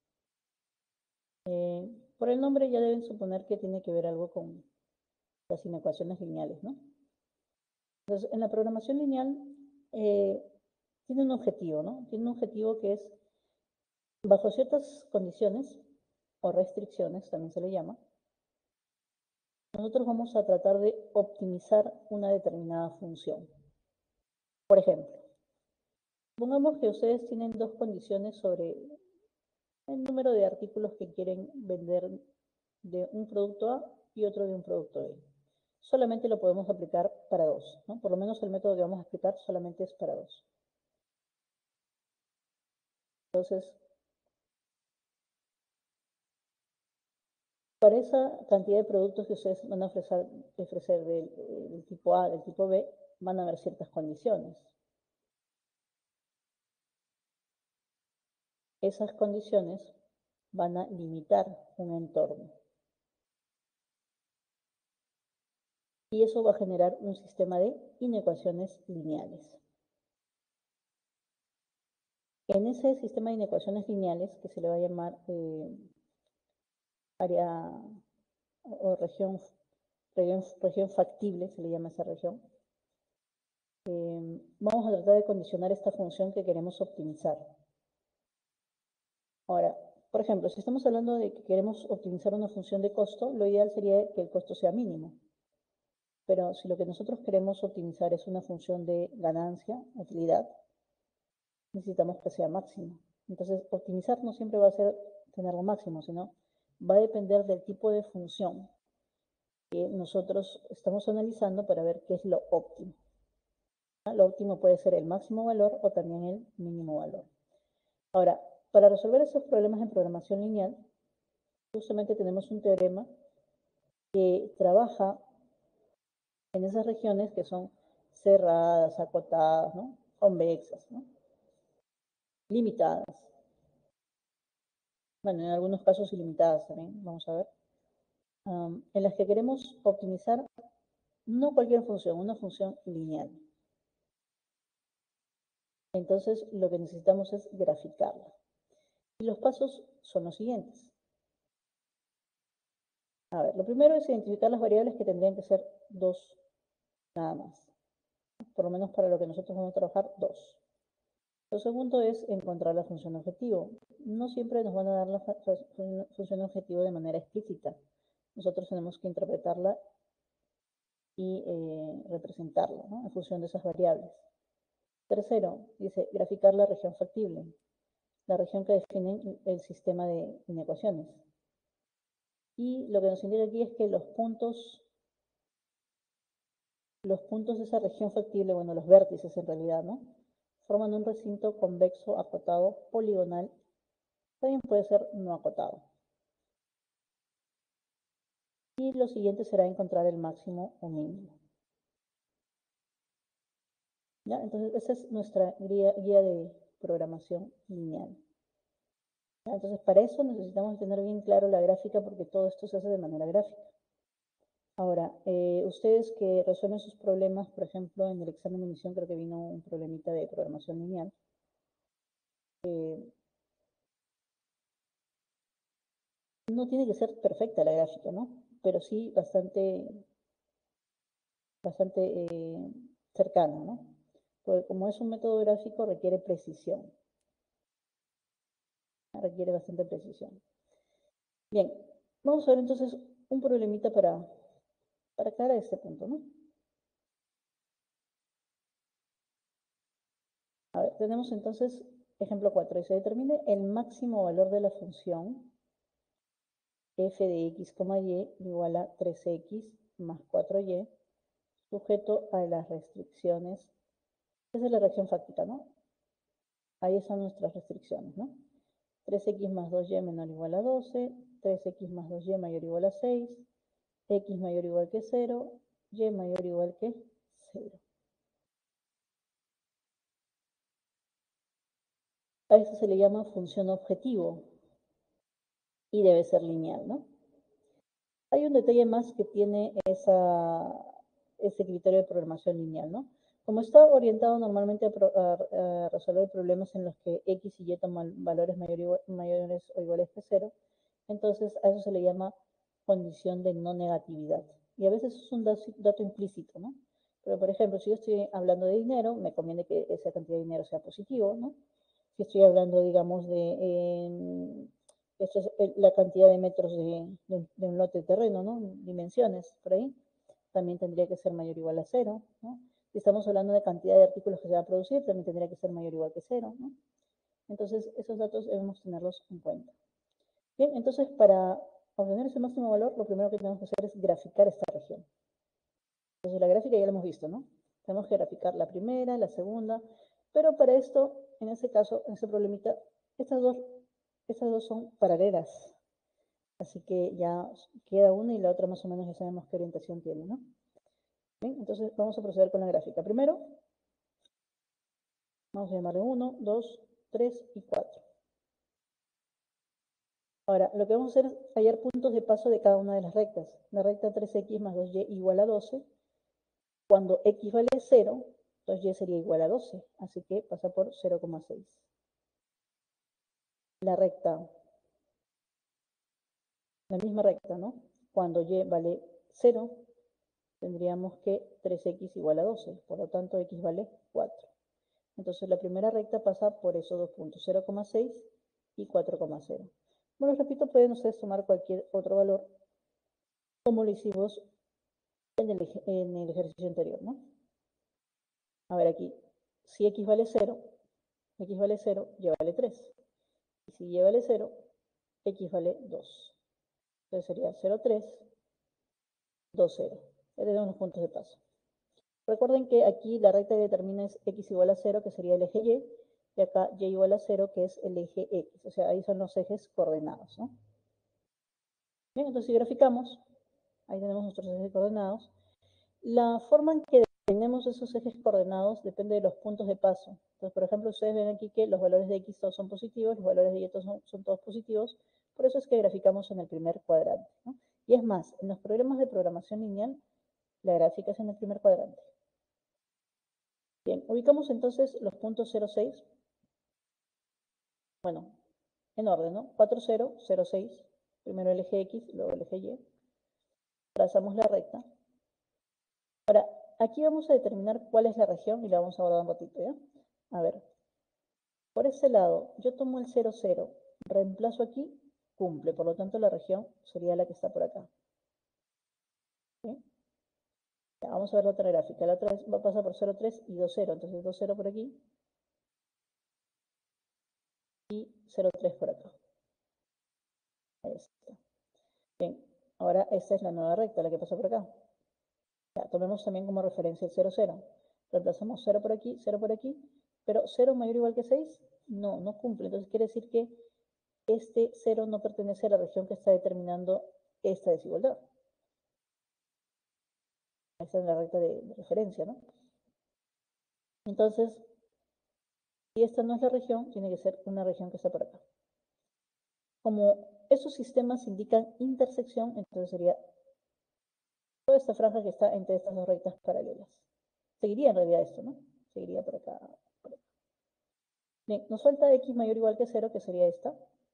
Eh, por el nombre ya deben suponer que tiene que ver algo con las inecuaciones lineales, ¿no? Entonces, en la programación lineal eh, tiene un objetivo, ¿no? Tiene un objetivo que es, bajo ciertas condiciones o restricciones, también se le llama, nosotros vamos a tratar de optimizar una determinada función. Por ejemplo, supongamos que ustedes tienen dos condiciones sobre el número de artículos que quieren vender de un producto A y otro de un producto B. Solamente lo podemos aplicar para dos, ¿no? Por lo menos el método que vamos a aplicar solamente es para dos. Entonces, para esa cantidad de productos que ustedes van a ofrecer, ofrecer del, del tipo A, del tipo B, van a haber ciertas condiciones. Esas condiciones van a limitar un entorno. Y eso va a generar un sistema de inecuaciones lineales. En ese sistema de inecuaciones lineales, que se le va a llamar eh, área o región, región, región factible, se le llama esa región, eh, vamos a tratar de condicionar esta función que queremos optimizar. Ahora, por ejemplo, si estamos hablando de que queremos optimizar una función de costo, lo ideal sería que el costo sea mínimo. Pero si lo que nosotros queremos optimizar es una función de ganancia, utilidad, necesitamos que sea máximo. Entonces, optimizar no siempre va a ser tenerlo máximo, sino va a depender del tipo de función que nosotros estamos analizando para ver qué es lo óptimo. Lo óptimo puede ser el máximo valor o también el mínimo valor. Ahora, para resolver esos problemas en programación lineal, justamente tenemos un teorema que trabaja en esas regiones que son cerradas, acotadas, ¿no? Convexas, ¿no? Limitadas. Bueno, en algunos casos ilimitadas también, vamos a ver. Um, en las que queremos optimizar no cualquier función, una función lineal. Entonces, lo que necesitamos es graficarla. Y los pasos son los siguientes. A ver, lo primero es identificar las variables que tendrían que ser dos nada más. Por lo menos para lo que nosotros vamos a trabajar, dos. Lo segundo es encontrar la función objetivo. No siempre nos van a dar la función objetivo de manera explícita. Nosotros tenemos que interpretarla y eh, representarla, ¿no? En función de esas variables. Tercero, dice graficar la región factible, la región que define el sistema de inecuaciones. Y lo que nos indica aquí es que los puntos, los puntos de esa región factible, bueno, los vértices en realidad, ¿no? Forman un recinto convexo, acotado, poligonal, también puede ser no acotado. Y lo siguiente será encontrar el máximo o mínimo. ¿Ya? Entonces, esa es nuestra guía, guía de programación lineal. ¿Ya? Entonces, para eso necesitamos tener bien claro la gráfica porque todo esto se hace de manera gráfica. Ahora, eh, ustedes que resuelven sus problemas, por ejemplo, en el examen de admisión creo que vino un problemita de programación lineal. Eh, no tiene que ser perfecta la gráfica, ¿no? Pero sí bastante, bastante eh, cercana, ¿no? Porque como es un método gráfico requiere precisión. Requiere bastante precisión. Bien, vamos a ver entonces un problemita para, para aclarar este punto, ¿no? A ver, tenemos entonces ejemplo cuatro. Se determine el máximo valor de la función f de x, y igual a tres x más cuatro y, sujeto a las restricciones. Esa es la reacción fáctica, ¿no? Ahí están nuestras restricciones, ¿no? tres x más dos y menor o igual a doce, tres x más dos y mayor o igual a seis, X mayor o igual que cero, Y mayor o igual que cero. A esto se le llama función objetivo y debe ser lineal, ¿no? Hay un detalle más que tiene esa, ese criterio de programación lineal, ¿no? Como está orientado normalmente a, pro, a, a resolver problemas en los que X y Y toman valores mayor igual, mayores o iguales que cero, entonces a eso se le llama condición de no negatividad. Y a veces es un dato implícito, ¿no? Pero, por ejemplo, si yo estoy hablando de dinero, me conviene que esa cantidad de dinero sea positivo, ¿no? Si estoy hablando, digamos, de... Eh, esto es la cantidad de metros de, de, de, un lote de terreno, ¿no? Dimensiones, por ahí. También tendría que ser mayor o igual a cero, ¿no? Si estamos hablando de cantidad de artículos que se va a producir, también tendría que ser mayor o igual que cero, ¿no? Entonces, esos datos debemos tenerlos en cuenta. Bien, entonces, para obtener ese máximo valor, lo primero que tenemos que hacer es graficar esta región. Entonces, la gráfica ya la hemos visto, ¿no? Tenemos que graficar la primera, la segunda, pero para esto, en ese caso, en ese problemita, estas dos, estas dos son paralelas. Así que ya queda una y la otra más o menos ya sabemos qué orientación tiene, ¿no? Bien, entonces vamos a proceder con la gráfica. Primero, vamos a llamarle uno, dos, tres y cuatro. Ahora, lo que vamos a hacer es hallar puntos de paso de cada una de las rectas. La recta tres x más dos y igual a doce. Cuando x vale cero, dos y sería igual a doce. Así que pasa por cero coma seis. La recta, la misma recta, ¿no? Cuando y vale cero, tendríamos que tres x igual a doce. Por lo tanto, x vale cuatro. Entonces la primera recta pasa por esos dos puntos, cero coma seis y cuatro coma cero. Bueno, repito, pueden ustedes tomar cualquier otro valor, como lo hicimos en el, en el ejercicio anterior, ¿no? A ver aquí, si x vale cero, x vale cero, y vale tres. Y si y vale cero, x vale dos. Entonces sería cero, tres, dos, cero. Ya tenemos los puntos de paso. Recuerden que aquí la recta que determina es x igual a cero, que sería el eje y, y acá y igual a cero, que es el eje x. O sea, ahí son los ejes coordenados, ¿no? Bien, entonces si graficamos, ahí tenemos nuestros ejes coordenados. La forma en que definimos esos ejes coordenados depende de los puntos de paso. Entonces, por ejemplo, ustedes ven aquí que los valores de x todos son positivos, los valores de y todos son, son todos positivos. Por eso es que graficamos en el primer cuadrante, ¿no? Y es más, en los programas de programación lineal, la gráfica es en el primer cuadrante. Bien, ubicamos entonces los puntos cero, seis. Bueno, en orden, ¿no? cuatro, cero, cero, seis. Primero el eje x, luego el eje y. Trazamos la recta. Ahora, aquí vamos a determinar cuál es la región y la vamos a abordar un ratito, ¿ya? A ver, por ese lado, yo tomo el cero, cero, reemplazo aquí, cumple, por lo tanto la región sería la que está por acá. ¿Sí? Ya, vamos a ver la otra gráfica. La otra va a pasar por cero, tres y dos, cero, entonces dos, cero por aquí y cero, tres por acá. Ahí está. Bien, ahora esta es la nueva recta, la que pasa por acá. Ya, tomemos también como referencia el cero, cero. Reemplazamos cero por aquí, cero por aquí, pero cero mayor o igual que seis, no, no cumple. Entonces quiere decir que este cero no pertenece a la región que está determinando esta desigualdad. Esta es la recta de, de referencia, ¿no? Entonces, si esta no es la región, tiene que ser una región que está por acá. Como esos sistemas indican intersección, entonces sería toda esta franja que está entre estas dos rectas paralelas. Seguiría en realidad esto, ¿no? Seguiría por acá, por acá. Bien, nos falta x mayor o igual que cero, que sería esta.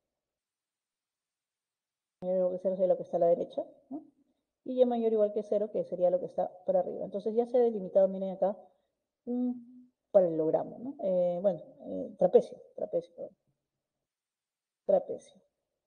Mayor o igual que cero sería lo que está a la derecha, ¿no? Y y mayor o igual que cero, que sería lo que está por arriba. Entonces ya se ha delimitado, miren acá, un paralelogramo, ¿no? Eh, bueno, eh, trapecio, trapecio, perdón. Trapecio.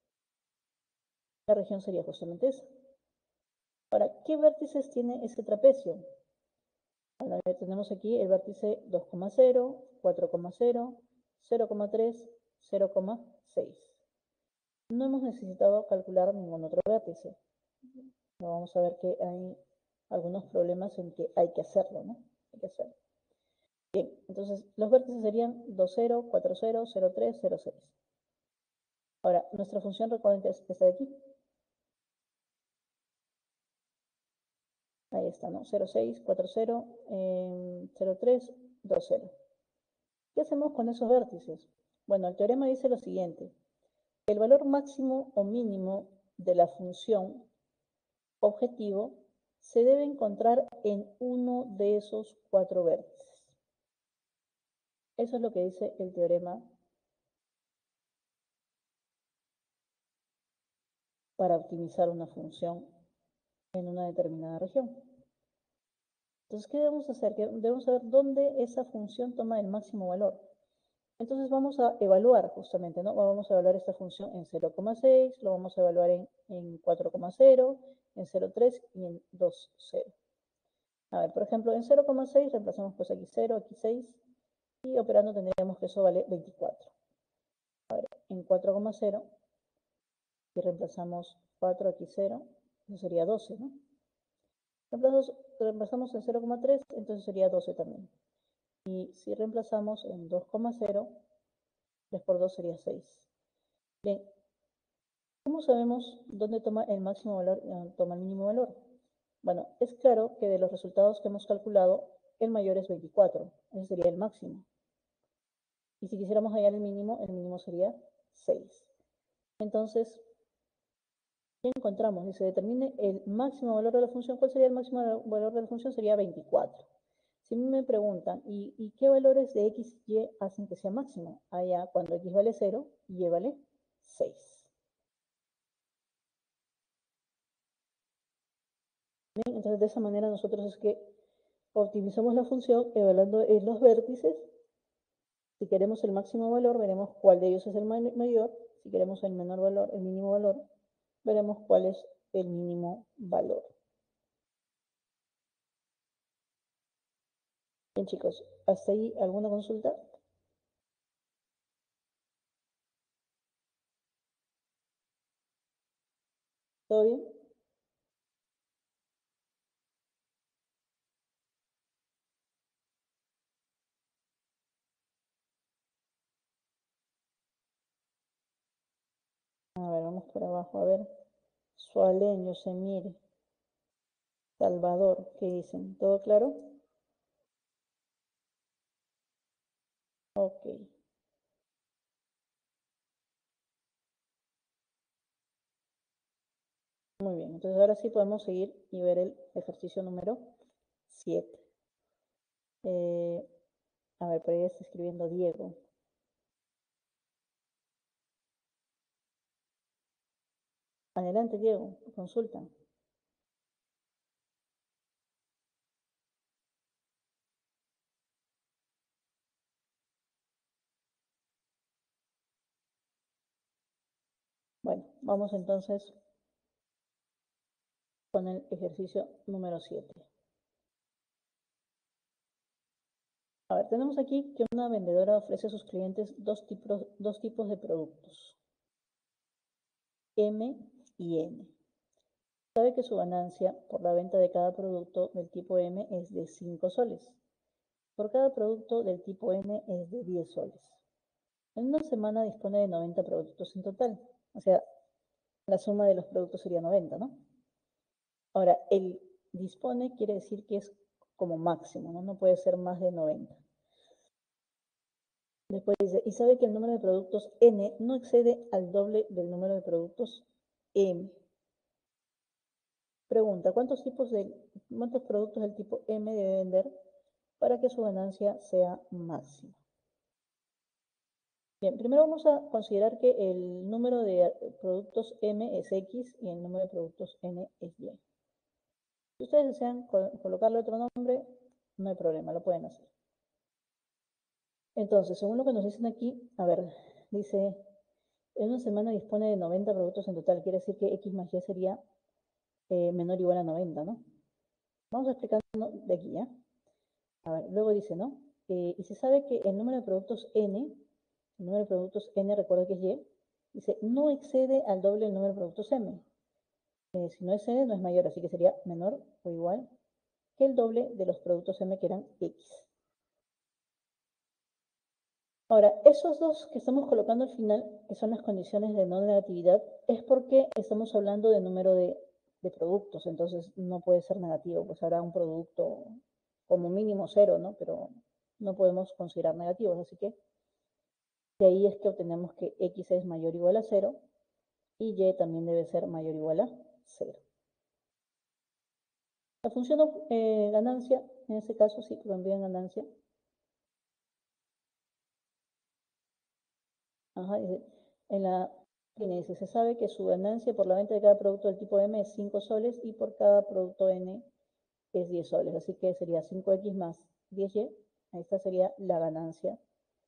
La región sería justamente esa. Ahora, ¿qué vértices tiene ese trapecio? Ahora, tenemos aquí el vértice dos coma cero, cuatro coma cero, cero coma tres, cero coma seis. No hemos necesitado calcular ningún otro vértice. No, vamos a ver que hay algunos problemas en que hay que hacerlo, ¿no? Hay que hacerlo. Bien, entonces los vértices serían dos, cero, cuatro, cero, cero, tres, cero, seis. Ahora, nuestra función, recuerden que es esta de aquí. Ahí está, ¿no? cero seis, cuatro cero, eh, cero tres, dos cero. ¿Qué hacemos con esos vértices? Bueno, el teorema dice lo siguiente. El valor máximo o mínimo de la función objetivo se debe encontrar en uno de esos cuatro vértices. Eso es lo que dice el teorema para optimizar una función en una determinada región. Entonces, ¿qué debemos hacer? Debemos saber dónde esa función toma el máximo valor. Entonces vamos a evaluar justamente, ¿no? Vamos a evaluar esta función en cero coma seis, lo vamos a evaluar en, en cuatro coma cero, en cero coma tres y en dos coma cero. A ver, por ejemplo, en cero coma seis reemplazamos pues aquí cero, aquí seis, y operando tendríamos que eso vale veinticuatro. A ver, en cuatro coma cero, y reemplazamos cuatro, aquí cero, eso sería doce, ¿no? Reemplazamos, reemplazamos en cero coma tres, entonces sería doce también. Y si reemplazamos en dos coma cero, tres por dos sería seis. Bien, ¿cómo sabemos dónde toma el máximo valor y toma el mínimo valor? Bueno, es claro que de los resultados que hemos calculado, el mayor es veinticuatro, ese sería el máximo. Y si quisiéramos hallar el mínimo, el mínimo sería seis. Entonces, ¿qué encontramos? Si se determine el máximo valor de la función, ¿cuál sería el máximo valor de la función? Sería veinticuatro. Si me preguntan, ¿y, ¿y qué valores de x y y hacen que sea máximo? Allá, cuando x vale cero, y vale seis. Bien, entonces de esa manera nosotros es que optimizamos la función evaluando en los vértices. Si queremos el máximo valor, veremos cuál de ellos es el mayor. Si queremos el menor valor, el mínimo valor, veremos cuál es el mínimo valor. Bien, chicos, ¿hasta ahí alguna consulta? ¿Todo bien? A ver, vamos por abajo, a ver. Sualeño, Semir, Salvador, ¿qué dicen? ¿Todo claro? Ok. Muy bien, entonces ahora sí podemos seguir y ver el ejercicio número siete. Eh, a ver, por ahí está escribiendo Diego. Adelante, Diego, consulta. Bueno, vamos entonces con el ejercicio número siete. A ver, tenemos aquí que una vendedora ofrece a sus clientes dos tipos, dos tipos de productos, M y N. Sabe que su ganancia por la venta de cada producto del tipo M es de cinco soles. Por cada producto del tipo N es de diez soles. En una semana dispone de noventa productos en total. O sea, la suma de los productos sería noventa, ¿no? Ahora, el dispone quiere decir que es como máximo, ¿no? No puede ser más de noventa. Después dice, y sabe que el número de productos N no excede al doble del número de productos M. Pregunta, ¿cuántos, tipos de, cuántos productos del tipo M debe vender para que su ganancia sea máxima? Bien, primero vamos a considerar que el número de productos M es X y el número de productos N es Y. Si ustedes desean colocarle otro nombre, no hay problema, lo pueden hacer. Entonces, según lo que nos dicen aquí, a ver, dice, en una semana dispone de noventa productos en total, quiere decir que X más Y sería eh, menor o igual a noventa, ¿no? Vamos explicando de aquí, ¿ya? A ver, luego dice, ¿no? Eh, y se sabe que el número de productos N, el número de productos N, recuerda que es Y, dice, no excede al doble del número de productos M. Eh, si no excede, no es mayor, así que sería menor o igual que el doble de los productos M que eran X. Ahora, esos dos que estamos colocando al final, que son las condiciones de no negatividad, es porque estamos hablando de número de de productos, entonces no puede ser negativo, pues habrá un producto como mínimo cero, ¿no? Pero no podemos considerar negativos, así que de ahí es que obtenemos que X es mayor o igual a cero y Y también debe ser mayor o igual a cero. La función eh, ganancia, en este caso sí que lo envío en ganancia. Ajá, en la dice, se sabe que su ganancia por la venta de cada producto del tipo M es cinco soles y por cada producto N es diez soles. Así que sería cinco X más diez Y. Esta sería la ganancia,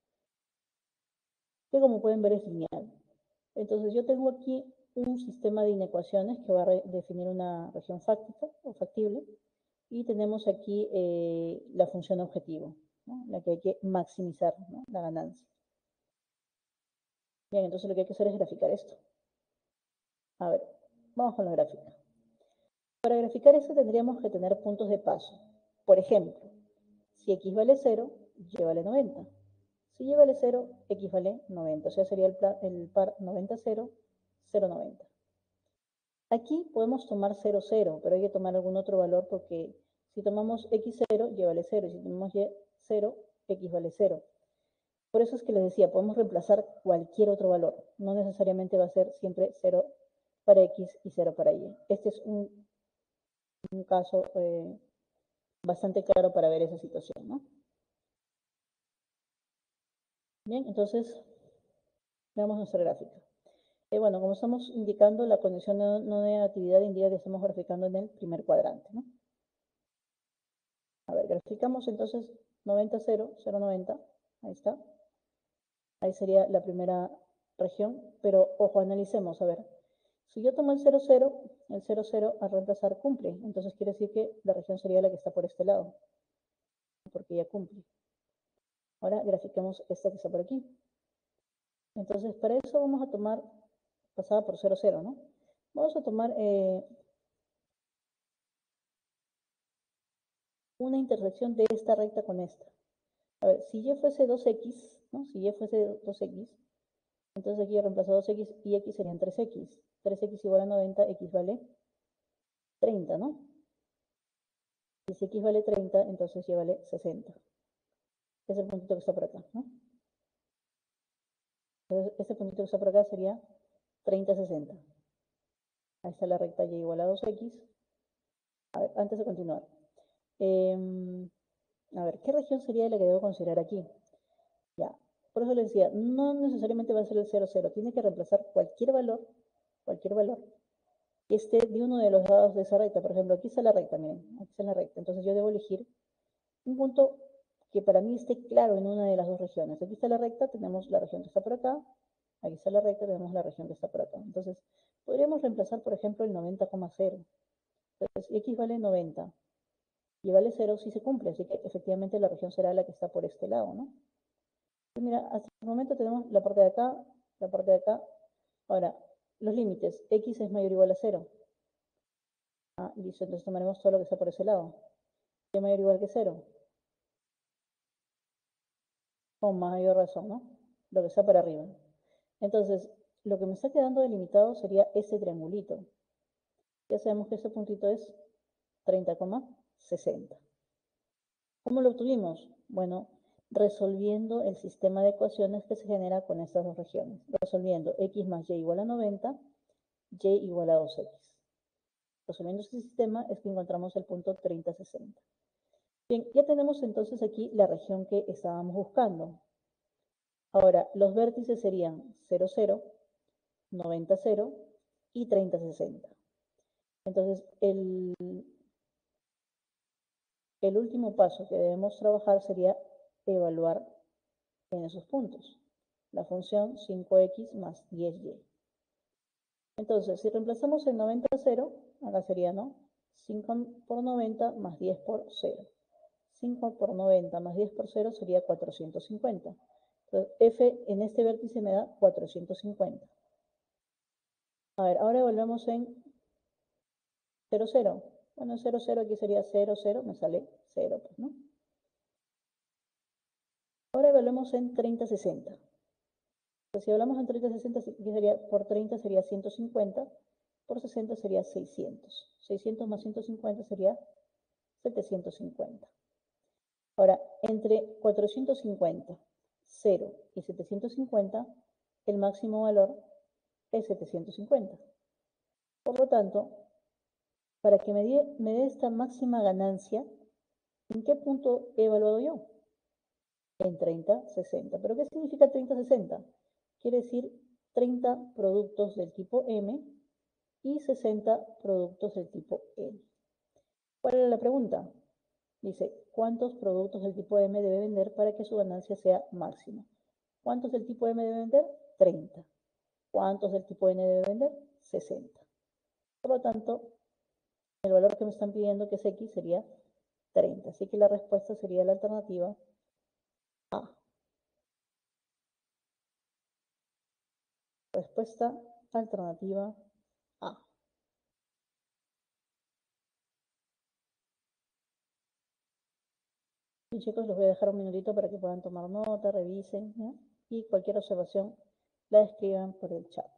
que como pueden ver es lineal. Entonces yo tengo aquí un sistema de inecuaciones que va a definir una región fáctica o factible. Y tenemos aquí eh, la función objetivo, ¿no? La que hay que maximizar, ¿no? La ganancia. Bien, entonces lo que hay que hacer es graficar esto. A ver, vamos con la gráfica. Para graficar esto tendríamos que tener puntos de paso. Por ejemplo, si X vale cero, Y vale noventa. Si Y vale cero, X vale noventa. O sea, sería el, el par noventa, cero, cero, noventa. Aquí podemos tomar cero, cero, pero hay que tomar algún otro valor porque si tomamos X cero, Y vale cero. Y si tomamos Y cero, X vale cero. Por eso es que les decía, podemos reemplazar cualquier otro valor. No necesariamente va a ser siempre cero para X y cero para Y. Este es un, un caso eh, bastante claro para ver esa situación, ¿no? Bien, entonces veamos nuestra gráfica. Eh, bueno, como estamos indicando, la condición de no negatividad indica que estamos graficando en el primer cuadrante, ¿no? A ver, graficamos entonces noventa, cero, cero, noventa. Ahí está. Ahí sería la primera región, pero ojo, analicemos, a ver. Si yo tomo el cero, cero, el cero, cero al reemplazar cumple. Entonces quiere decir que la región sería la que está por este lado, porque ya cumple. Ahora grafiquemos esta que está por aquí. Entonces para eso vamos a tomar, pasada por cero, cero, ¿no? Vamos a tomar eh, una intersección de esta recta con esta. A ver, si Y fuese dos X, ¿no? Si Y fuese dos X, entonces aquí yo reemplazo dos X y X serían tres X. tres X igual a noventa, X vale treinta, ¿no? Y si X vale treinta, entonces Y vale sesenta. Es el puntito que está por acá, ¿no? Entonces, este puntito que está por acá sería treinta, sesenta. Ahí está la recta Y igual a dos X. A ver, antes de continuar. Eh, a ver, ¿qué región sería la que debo considerar aquí? Ya, por eso les decía, no necesariamente va a ser el cero, cero. Tiene que reemplazar cualquier valor, cualquier valor, que esté de uno de los lados de esa recta. Por ejemplo, aquí está la recta, miren, aquí está la recta. Entonces yo debo elegir un punto que para mí esté claro en una de las dos regiones. Aquí está la recta, tenemos la región que está por acá. Aquí está la recta, tenemos la región que está por acá. Entonces, podríamos reemplazar, por ejemplo, el noventa coma cero. Entonces, X vale noventa. Y vale cero si se cumple. Así que efectivamente la región será la que está por este lado, ¿no? Entonces, mira, hasta el momento tenemos la parte de acá, la parte de acá. Ahora, los límites. X es mayor o igual a cero. Ah, listo. Entonces tomaremos todo lo que está por ese lado. Y es mayor o igual que cero. Con mayor razón, ¿no? Lo que está para arriba. Entonces, lo que me está quedando delimitado sería ese triangulito. Ya sabemos que ese puntito es treinta coma sesenta. ¿Cómo lo obtuvimos? Bueno, resolviendo el sistema de ecuaciones que se genera con estas dos regiones. Resolviendo X más Y igual a noventa, Y igual a dos X. Resolviendo este sistema es que encontramos el punto treinta, sesenta. Bien, ya tenemos entonces aquí la región que estábamos buscando. Ahora, los vértices serían cero, cero, noventa, cero y treinta, sesenta. Entonces, el, el último paso que debemos trabajar sería evaluar en esos puntos la función cinco X más diez Y. Entonces, si reemplazamos el noventa, cero, acá sería, ¿no? cinco por noventa más diez por cero. cinco por noventa más diez por cero sería cuatrocientos cincuenta. Entonces, F en este vértice me da cuatrocientos cincuenta. A ver, ahora volvemos en cero, cero. Bueno, cero, cero aquí sería cero, cero, me sale cero, pues, ¿no? Ahora evaluemos en treinta, sesenta. Entonces, si hablamos en treinta, sesenta, aquí sería, por treinta sería ciento cincuenta, por sesenta sería seiscientos. seiscientos más ciento cincuenta sería setecientos cincuenta. Ahora, entre cuatrocientos cincuenta, cero y setecientos cincuenta, el máximo valor es setecientos cincuenta. Por lo tanto, para que me dé, me dé esta máxima ganancia, ¿en qué punto he evaluado yo? En treinta, sesenta. ¿Pero qué significa treinta, sesenta? Quiere decir treinta productos del tipo M y sesenta productos del tipo N. ¿Cuál es la pregunta? Dice, ¿cuántos productos del tipo M debe vender para que su ganancia sea máxima? ¿Cuántos del tipo M debe vender? treinta. ¿Cuántos del tipo N debe vender? sesenta. Por lo tanto, el valor que me están pidiendo, que es X, sería treinta. Así que la respuesta sería la alternativa A. Respuesta alternativa A. Y chicos, les voy a dejar un minutito para que puedan tomar nota, revisen, ¿no? Y cualquier observación la escriban por el chat.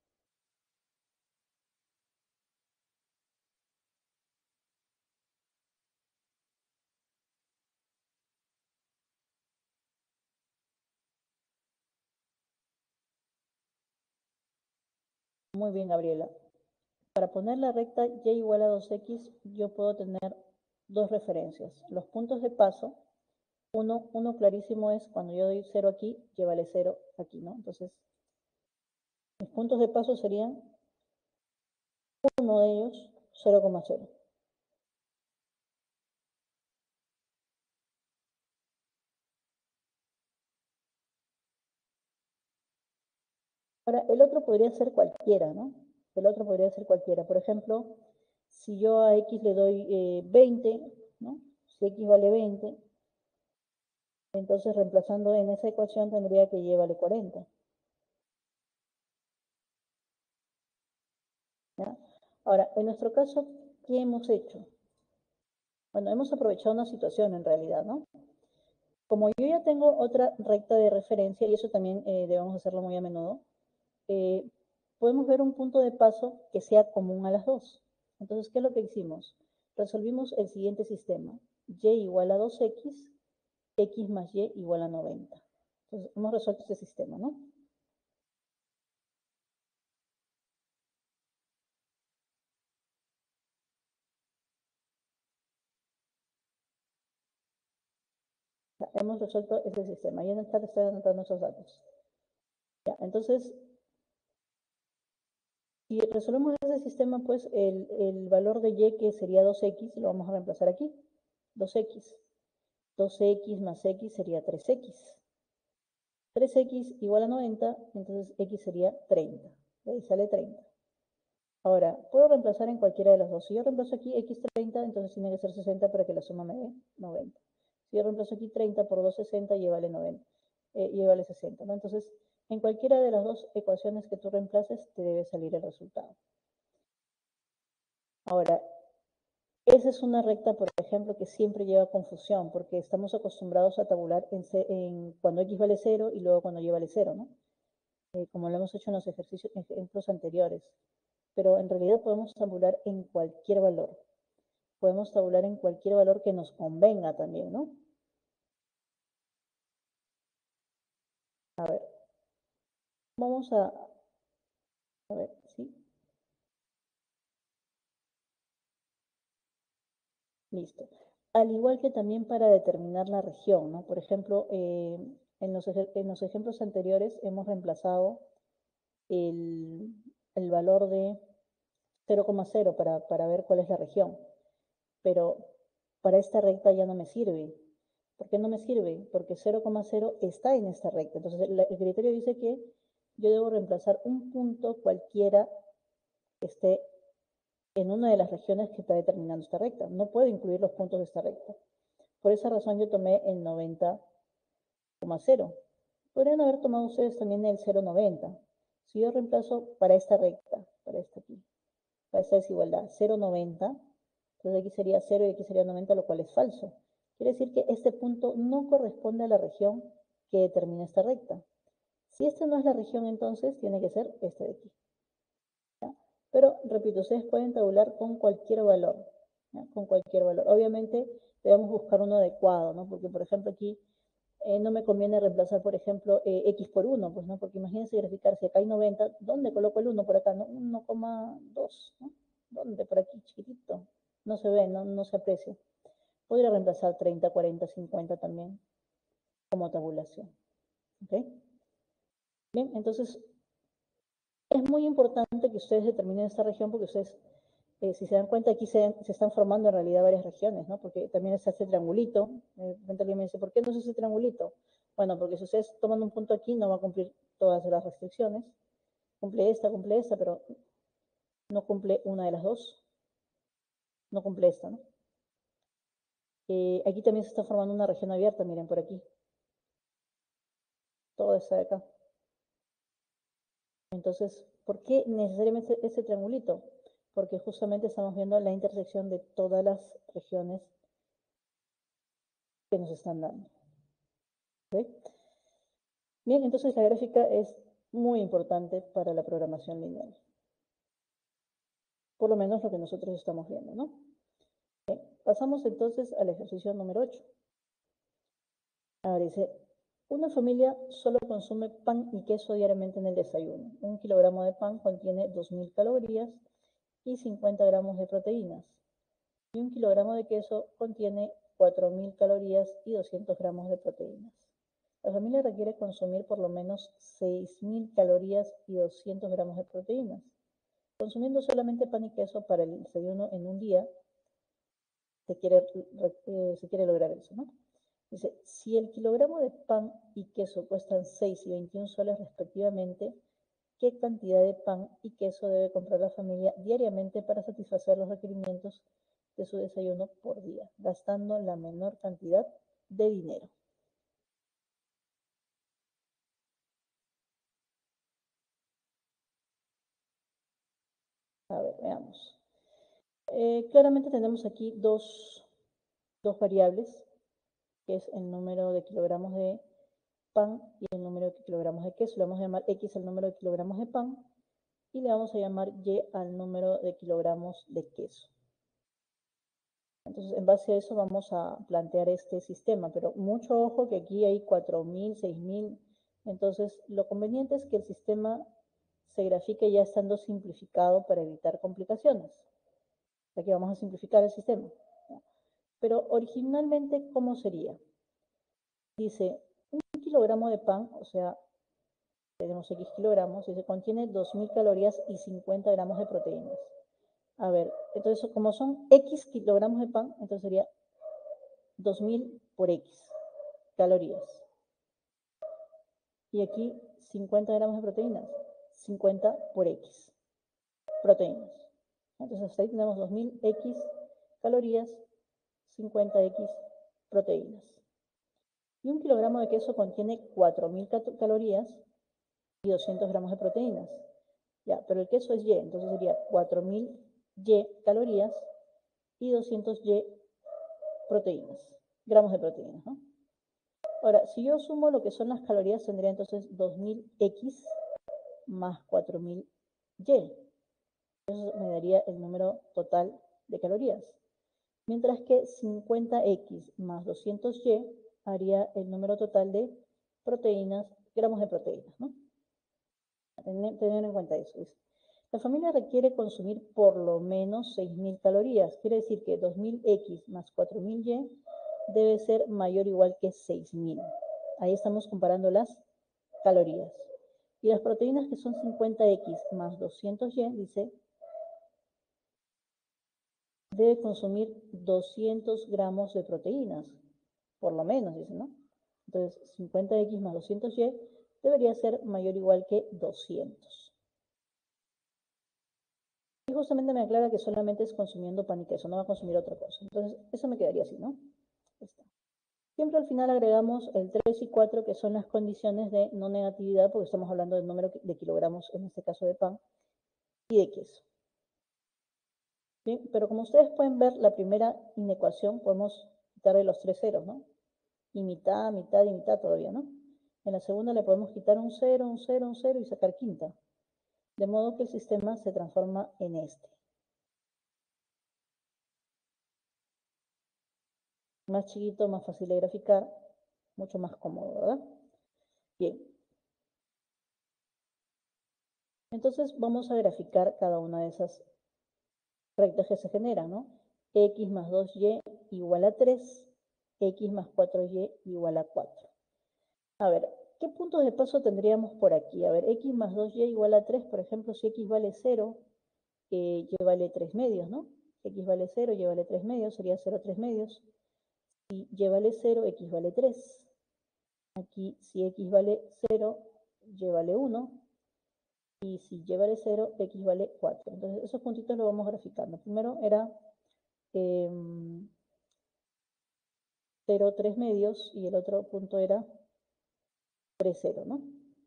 Muy bien, Gabriela. Para poner la recta y igual a dos x, yo puedo tener dos referencias. Los puntos de paso, uno, uno clarísimo es cuando yo doy cero aquí, y vale cero aquí, ¿no? Entonces, mis puntos de paso serían uno de ellos, cero coma cero. Ahora, el otro podría ser cualquiera, ¿no? El otro podría ser cualquiera. Por ejemplo, si yo a x le doy eh, veinte, ¿no? Si x vale veinte, entonces reemplazando en esa ecuación tendría que y vale cuarenta. ¿Ya? Ahora, en nuestro caso, ¿qué hemos hecho? Bueno, hemos aprovechado una situación en realidad, ¿no? Como yo ya tengo otra recta de referencia, y eso también eh, debemos hacerlo muy a menudo, eh, podemos ver un punto de paso que sea común a las dos. Entonces, ¿qué es lo que hicimos? Resolvimos el siguiente sistema. Y igual a dos x, x más y igual a noventa. Entonces, hemos resuelto ese sistema, ¿no? Ya, hemos resuelto ese sistema. Y en el chat estoy anotando esos datos. Ya, entonces, si resolvemos ese sistema, pues el, el valor de y, que sería dos x, lo vamos a reemplazar aquí. dos x. dos x más x sería tres x. tres x igual a noventa, entonces x sería treinta. De ahí sale treinta. Ahora, puedo reemplazar en cualquiera de los dos. Si yo reemplazo aquí x treinta, entonces tiene que ser sesenta para que la suma me dé noventa. Si yo reemplazo aquí treinta por dos, sesenta, y vale noventa. Eh, y vale sesenta, ¿no? Entonces, en cualquiera de las dos ecuaciones que tú reemplaces, te debe salir el resultado. Ahora, esa es una recta, por ejemplo, que siempre lleva confusión, porque estamos acostumbrados a tabular en, en cuando x vale cero y luego cuando y vale cero, ¿no? Eh, como lo hemos hecho en los ejercicios, ejemplos anteriores. Pero en realidad podemos tabular en cualquier valor. Podemos tabular en cualquier valor que nos convenga también, ¿no? A ver, vamos a, a ver, ¿sí? Listo. Al igual que también para determinar la región, ¿no? Por ejemplo, eh, en, los, en los ejemplos anteriores hemos reemplazado el, el valor de cero coma cero para, para ver cuál es la región. Pero para esta recta ya no me sirve. ¿Por qué no me sirve? Porque cero coma cero está en esta recta. Entonces el, el criterio dice que yo debo reemplazar un punto cualquiera que esté en una de las regiones que está determinando esta recta. No puedo incluir los puntos de esta recta. Por esa razón yo tomé el noventa coma cero. Podrían haber tomado ustedes también el cero coma noventa. Si yo reemplazo para esta recta, para esta aquí, para esta desigualdad, cero coma noventa, entonces aquí sería cero y aquí sería noventa, lo cual es falso. Quiere decir que este punto no corresponde a la región que determina esta recta. Si esta no es la región, entonces tiene que ser este de aquí. ¿Ya? Pero, repito, ustedes pueden tabular con cualquier valor, ¿ya? Con cualquier valor. Obviamente, debemos buscar uno adecuado, ¿no? Porque, por ejemplo, aquí eh, no me conviene reemplazar, por ejemplo, eh, X por uno, pues, ¿no? Porque imagínense graficar, si acá hay noventa, ¿dónde coloco el uno por acá? ¿No? uno coma dos, ¿no? ¿Dónde? Por aquí, chiquitito. No se ve, no, no se aprecia. Podría reemplazar treinta, cuarenta, cincuenta también como tabulación. ¿Ok? Bien, entonces es muy importante que ustedes determinen esta región porque ustedes, eh, si se dan cuenta, aquí se, se, están formando en realidad varias regiones, ¿no? Porque también está este triangulito. De repente alguien me dice, ¿por qué no es ese triangulito? Bueno, porque si ustedes toman un punto aquí, no va a cumplir todas las restricciones. Cumple esta, cumple esta, pero no cumple una de las dos. No cumple esta, ¿no? Eh, aquí también se está formando una región abierta, miren, por aquí. Todo está de acá. Entonces, ¿por qué necesariamente ese triangulito? Porque justamente estamos viendo la intersección de todas las regiones que nos están dando. ¿Okay? Bien, entonces la gráfica es muy importante para la programación lineal. Por lo menos lo que nosotros estamos viendo, ¿no? Bien, pasamos entonces al ejercicio número ocho. Ahora dice, una familia solo consume pan y queso diariamente en el desayuno. Un kilogramo de pan contiene dos mil calorías y cincuenta gramos de proteínas. Y un kilogramo de queso contiene cuatro mil calorías y doscientos gramos de proteínas. La familia requiere consumir por lo menos seis mil calorías y doscientos gramos de proteínas. Consumiendo solamente pan y queso para el desayuno en un día, se quiere, eh, se quiere lograr eso, ¿no? Dice, si el kilogramo de pan y queso cuestan seis y veintiún soles respectivamente, ¿qué cantidad de pan y queso debe comprar la familia diariamente para satisfacer los requerimientos de su desayuno por día, gastando la menor cantidad de dinero? A ver, veamos. Eh, claramente tenemos aquí dos, dos variables, que es el número de kilogramos de pan y el número de kilogramos de queso. Le vamos a llamar X al número de kilogramos de pan y le vamos a llamar Y al número de kilogramos de queso. Entonces, en base a eso vamos a plantear este sistema, pero mucho ojo que aquí hay cuatro mil, seis mil. Entonces, lo conveniente es que el sistema se grafique ya estando simplificado para evitar complicaciones. Aquí vamos a simplificar el sistema. Pero originalmente, ¿cómo sería? Dice, un kilogramo de pan, o sea, tenemos X kilogramos, y se contiene dos mil calorías y cincuenta gramos de proteínas. A ver, entonces como son X kilogramos de pan, entonces sería dos mil por X calorías. Y aquí cincuenta gramos de proteínas, cincuenta por X proteínas. Entonces hasta ahí tenemos dos mil X calorías, cincuenta X proteínas. Y un kilogramo de queso contiene cuatro mil calorías y doscientos gramos de proteínas. Ya, pero el queso es Y, entonces sería cuatro mil Y calorías y doscientos Y proteínas, gramos de proteínas, ¿no? Ahora, si yo sumo lo que son las calorías, tendría entonces dos mil X más cuatro mil Y. Eso me daría el número total de calorías. Mientras que cincuenta X más doscientos Y haría el número total de proteínas, gramos de proteínas, ¿no? Tener, tener en cuenta eso. La familia requiere consumir por lo menos seis mil calorías. Quiere decir que dos mil X más cuatro mil Y debe ser mayor o igual que seis mil. Ahí estamos comparando las calorías. Y las proteínas, que son cincuenta X más doscientos Y, dice, debe consumir doscientos gramos de proteínas, por lo menos, dice, ¿no? Entonces, cincuenta X más doscientos Y debería ser mayor o igual que doscientos. Y justamente me aclara que solamente es consumiendo pan y queso, no va a consumir otra cosa. Entonces, eso me quedaría así, ¿no? Está. Siempre al final agregamos el tres y cuatro, que son las condiciones de no negatividad, porque estamos hablando del número de kilogramos, en este caso de pan, y de queso. Bien, pero como ustedes pueden ver, la primera inecuación podemos quitarle los tres ceros, ¿no? Y mitad, mitad y mitad todavía, ¿no? En la segunda le podemos quitar un cero, un cero, un cero y sacar quinta. De modo que el sistema se transforma en este. Más chiquito, más fácil de graficar, mucho más cómodo, ¿verdad? Bien. Entonces vamos a graficar cada una de esas rectas que se generan, ¿no? X más dos y igual a tres, X más cuatro y igual a cuatro. A ver, ¿qué puntos de paso tendríamos por aquí? A ver, X más dos y igual a tres, por ejemplo, si X vale cero, eh, Y vale tres medios, ¿no? X vale cero, Y vale tres medios, sería cero, tres medios. Si Y vale cero, X vale tres. Aquí, si X vale cero, Y vale uno. Y si Y vale cero, X vale cuatro. Entonces, esos puntitos los vamos graficando. Primero era eh, cero, tres medios, y el otro punto era tres, cero, ¿no?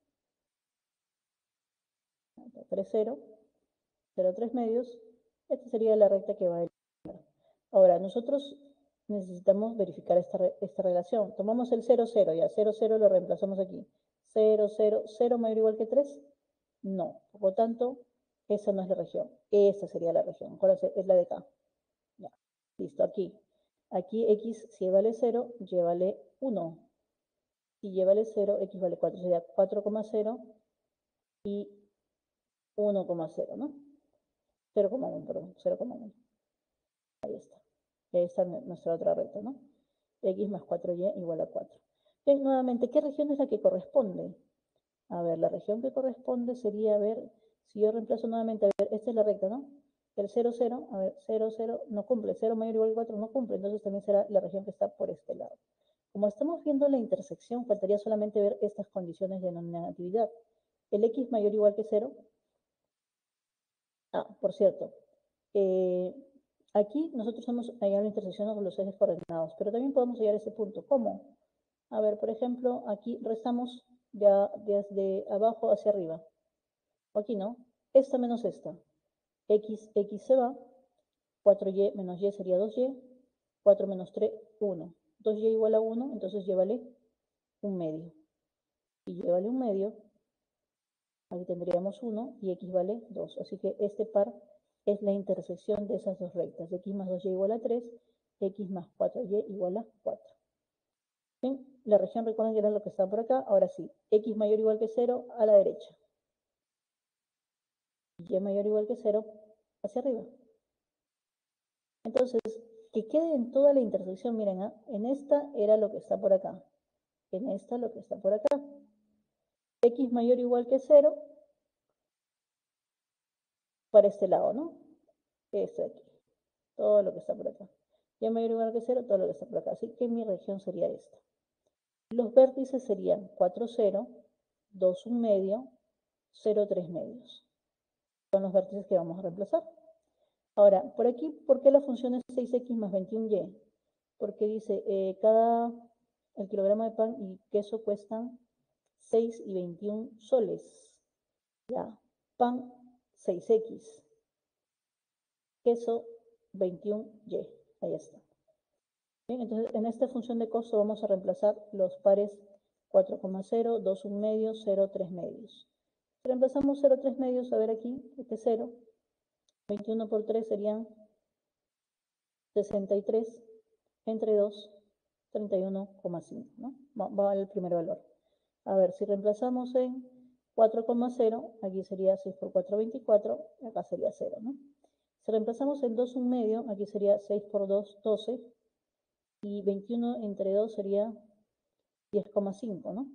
tres, cero, cero, tres medios. Esta sería la recta que va a eliminar. Ahora, nosotros necesitamos verificar esta, esta relación. Tomamos el cero, cero, ya cero, cero lo reemplazamos aquí. cero, cero, cero mayor o igual que tres. No, por lo tanto, esa no es la región. Esta sería la región. Acuérdense, es la de acá. Ya, listo, aquí. Aquí X, si Y vale cero, Y vale uno. Si Y vale cero, X vale cuatro. Sería cuatro coma cero y uno coma cero, ¿no? cero coma uno, perdón, cero coma uno. Ahí está. Y ahí está nuestra otra recta, ¿no? X más cuatro y igual a cuatro. Entonces, nuevamente, ¿qué región es la que corresponde? A ver, la región que corresponde sería, a ver, si yo reemplazo nuevamente, a ver, esta es la recta, ¿no? El cero, cero, a ver, cero, cero, no cumple, cero mayor o igual a cuatro no cumple, entonces también será la región que está por este lado. Como estamos viendo la intersección, faltaría solamente ver estas condiciones de non-negatividad. El X mayor o igual que cero. Ah, por cierto, eh, aquí nosotros hemos hallado la intersección con los ejes coordenados, pero también podemos hallar ese punto. ¿Cómo? A ver, por ejemplo, aquí restamos ya desde abajo hacia arriba. O aquí no, esta menos esta. X, X se va, cuatro y menos Y sería dos y, cuatro menos tres, uno. dos y igual a uno, entonces Y vale un medio. Y Y vale un medio, aquí tendríamos uno y X vale dos. Así que este par es la intersección de esas dos rectas. X más dos y igual a tres, X más cuatro y igual a cuatro. Bien, la región recuerden que era lo que está por acá. Ahora sí, X mayor o igual que cero a la derecha. Y mayor o igual que cero hacia arriba. Entonces, que quede en toda la intersección, miren, ¿eh? En esta era lo que está por acá. En esta lo que está por acá. X mayor o igual que cero para este lado, ¿no? Esto de aquí. Todo lo que está por acá. Y mayor o igual que cero, todo lo que está por acá. Así que mi región sería esta. Los vértices serían cuatro, cero, dos, un medio, cero, tres medios. Son los vértices que vamos a reemplazar. Ahora, por aquí, ¿por qué la función es seis X más veintiún Y? Porque dice, eh, cada, el kilogramo de pan y queso cuestan seis y veintiún soles. Ya, pan seis X, queso veintiún Y. Ahí está. Bien, entonces en esta función de costo vamos a reemplazar los pares cuatro coma cero, dos, un medio, cero, tres medios. Si reemplazamos cero, tres medios, a ver aquí, este cero, veintiuno por tres serían sesenta y tres, entre dos, treinta y uno coma cinco, ¿no? Va, va el primer valor. A ver, si reemplazamos en cuatro coma cero, aquí sería seis por cuatro, veinticuatro, acá sería cero, ¿no? Si reemplazamos en dos, un medio, aquí sería seis por dos, doce, y veintiuno entre dos sería diez coma cinco, ¿no?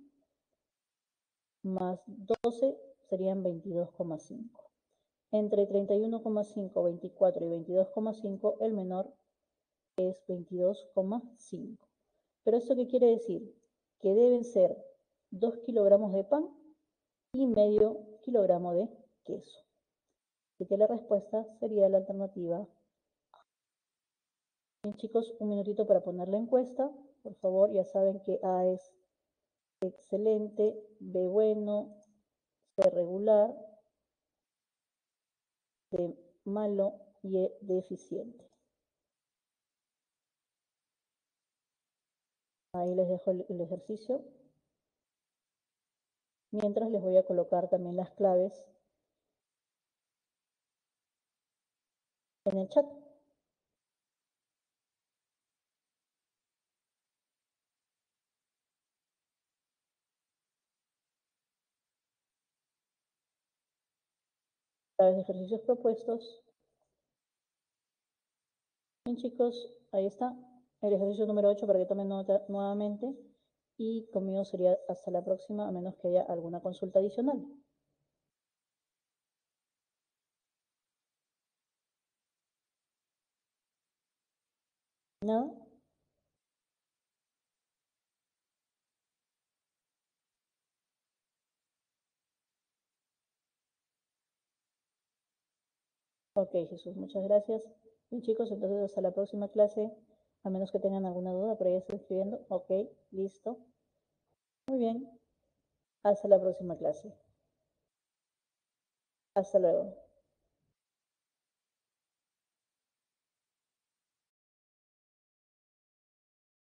Más doce serían veintidós coma cinco. Entre treinta y uno coma cinco, veinticuatro y veintidós coma cinco, el menor es veintidós coma cinco. ¿Pero esto qué quiere decir? Que deben ser dos kilogramos de pan y medio kilogramo de queso. Así que la respuesta sería la alternativa A. Bien, chicos, un minutito para poner la encuesta. Por favor, ya saben que A es excelente, B bueno, C regular, D malo y E deficiente. Ahí les dejo el, el ejercicio. Mientras les voy a colocar también las claves en el chat. Los ejercicios propuestos. Bien, chicos, ahí está el ejercicio número ocho para que tomen nota nuevamente. Y conmigo sería hasta la próxima, a menos que haya alguna consulta adicional. ¿Nada? Ok, Jesús, muchas gracias. Bien, chicos, entonces hasta la próxima clase, a menos que tengan alguna duda, por ahí estoy escribiendo. Ok, listo. Muy bien. Hasta la próxima clase. Hasta luego.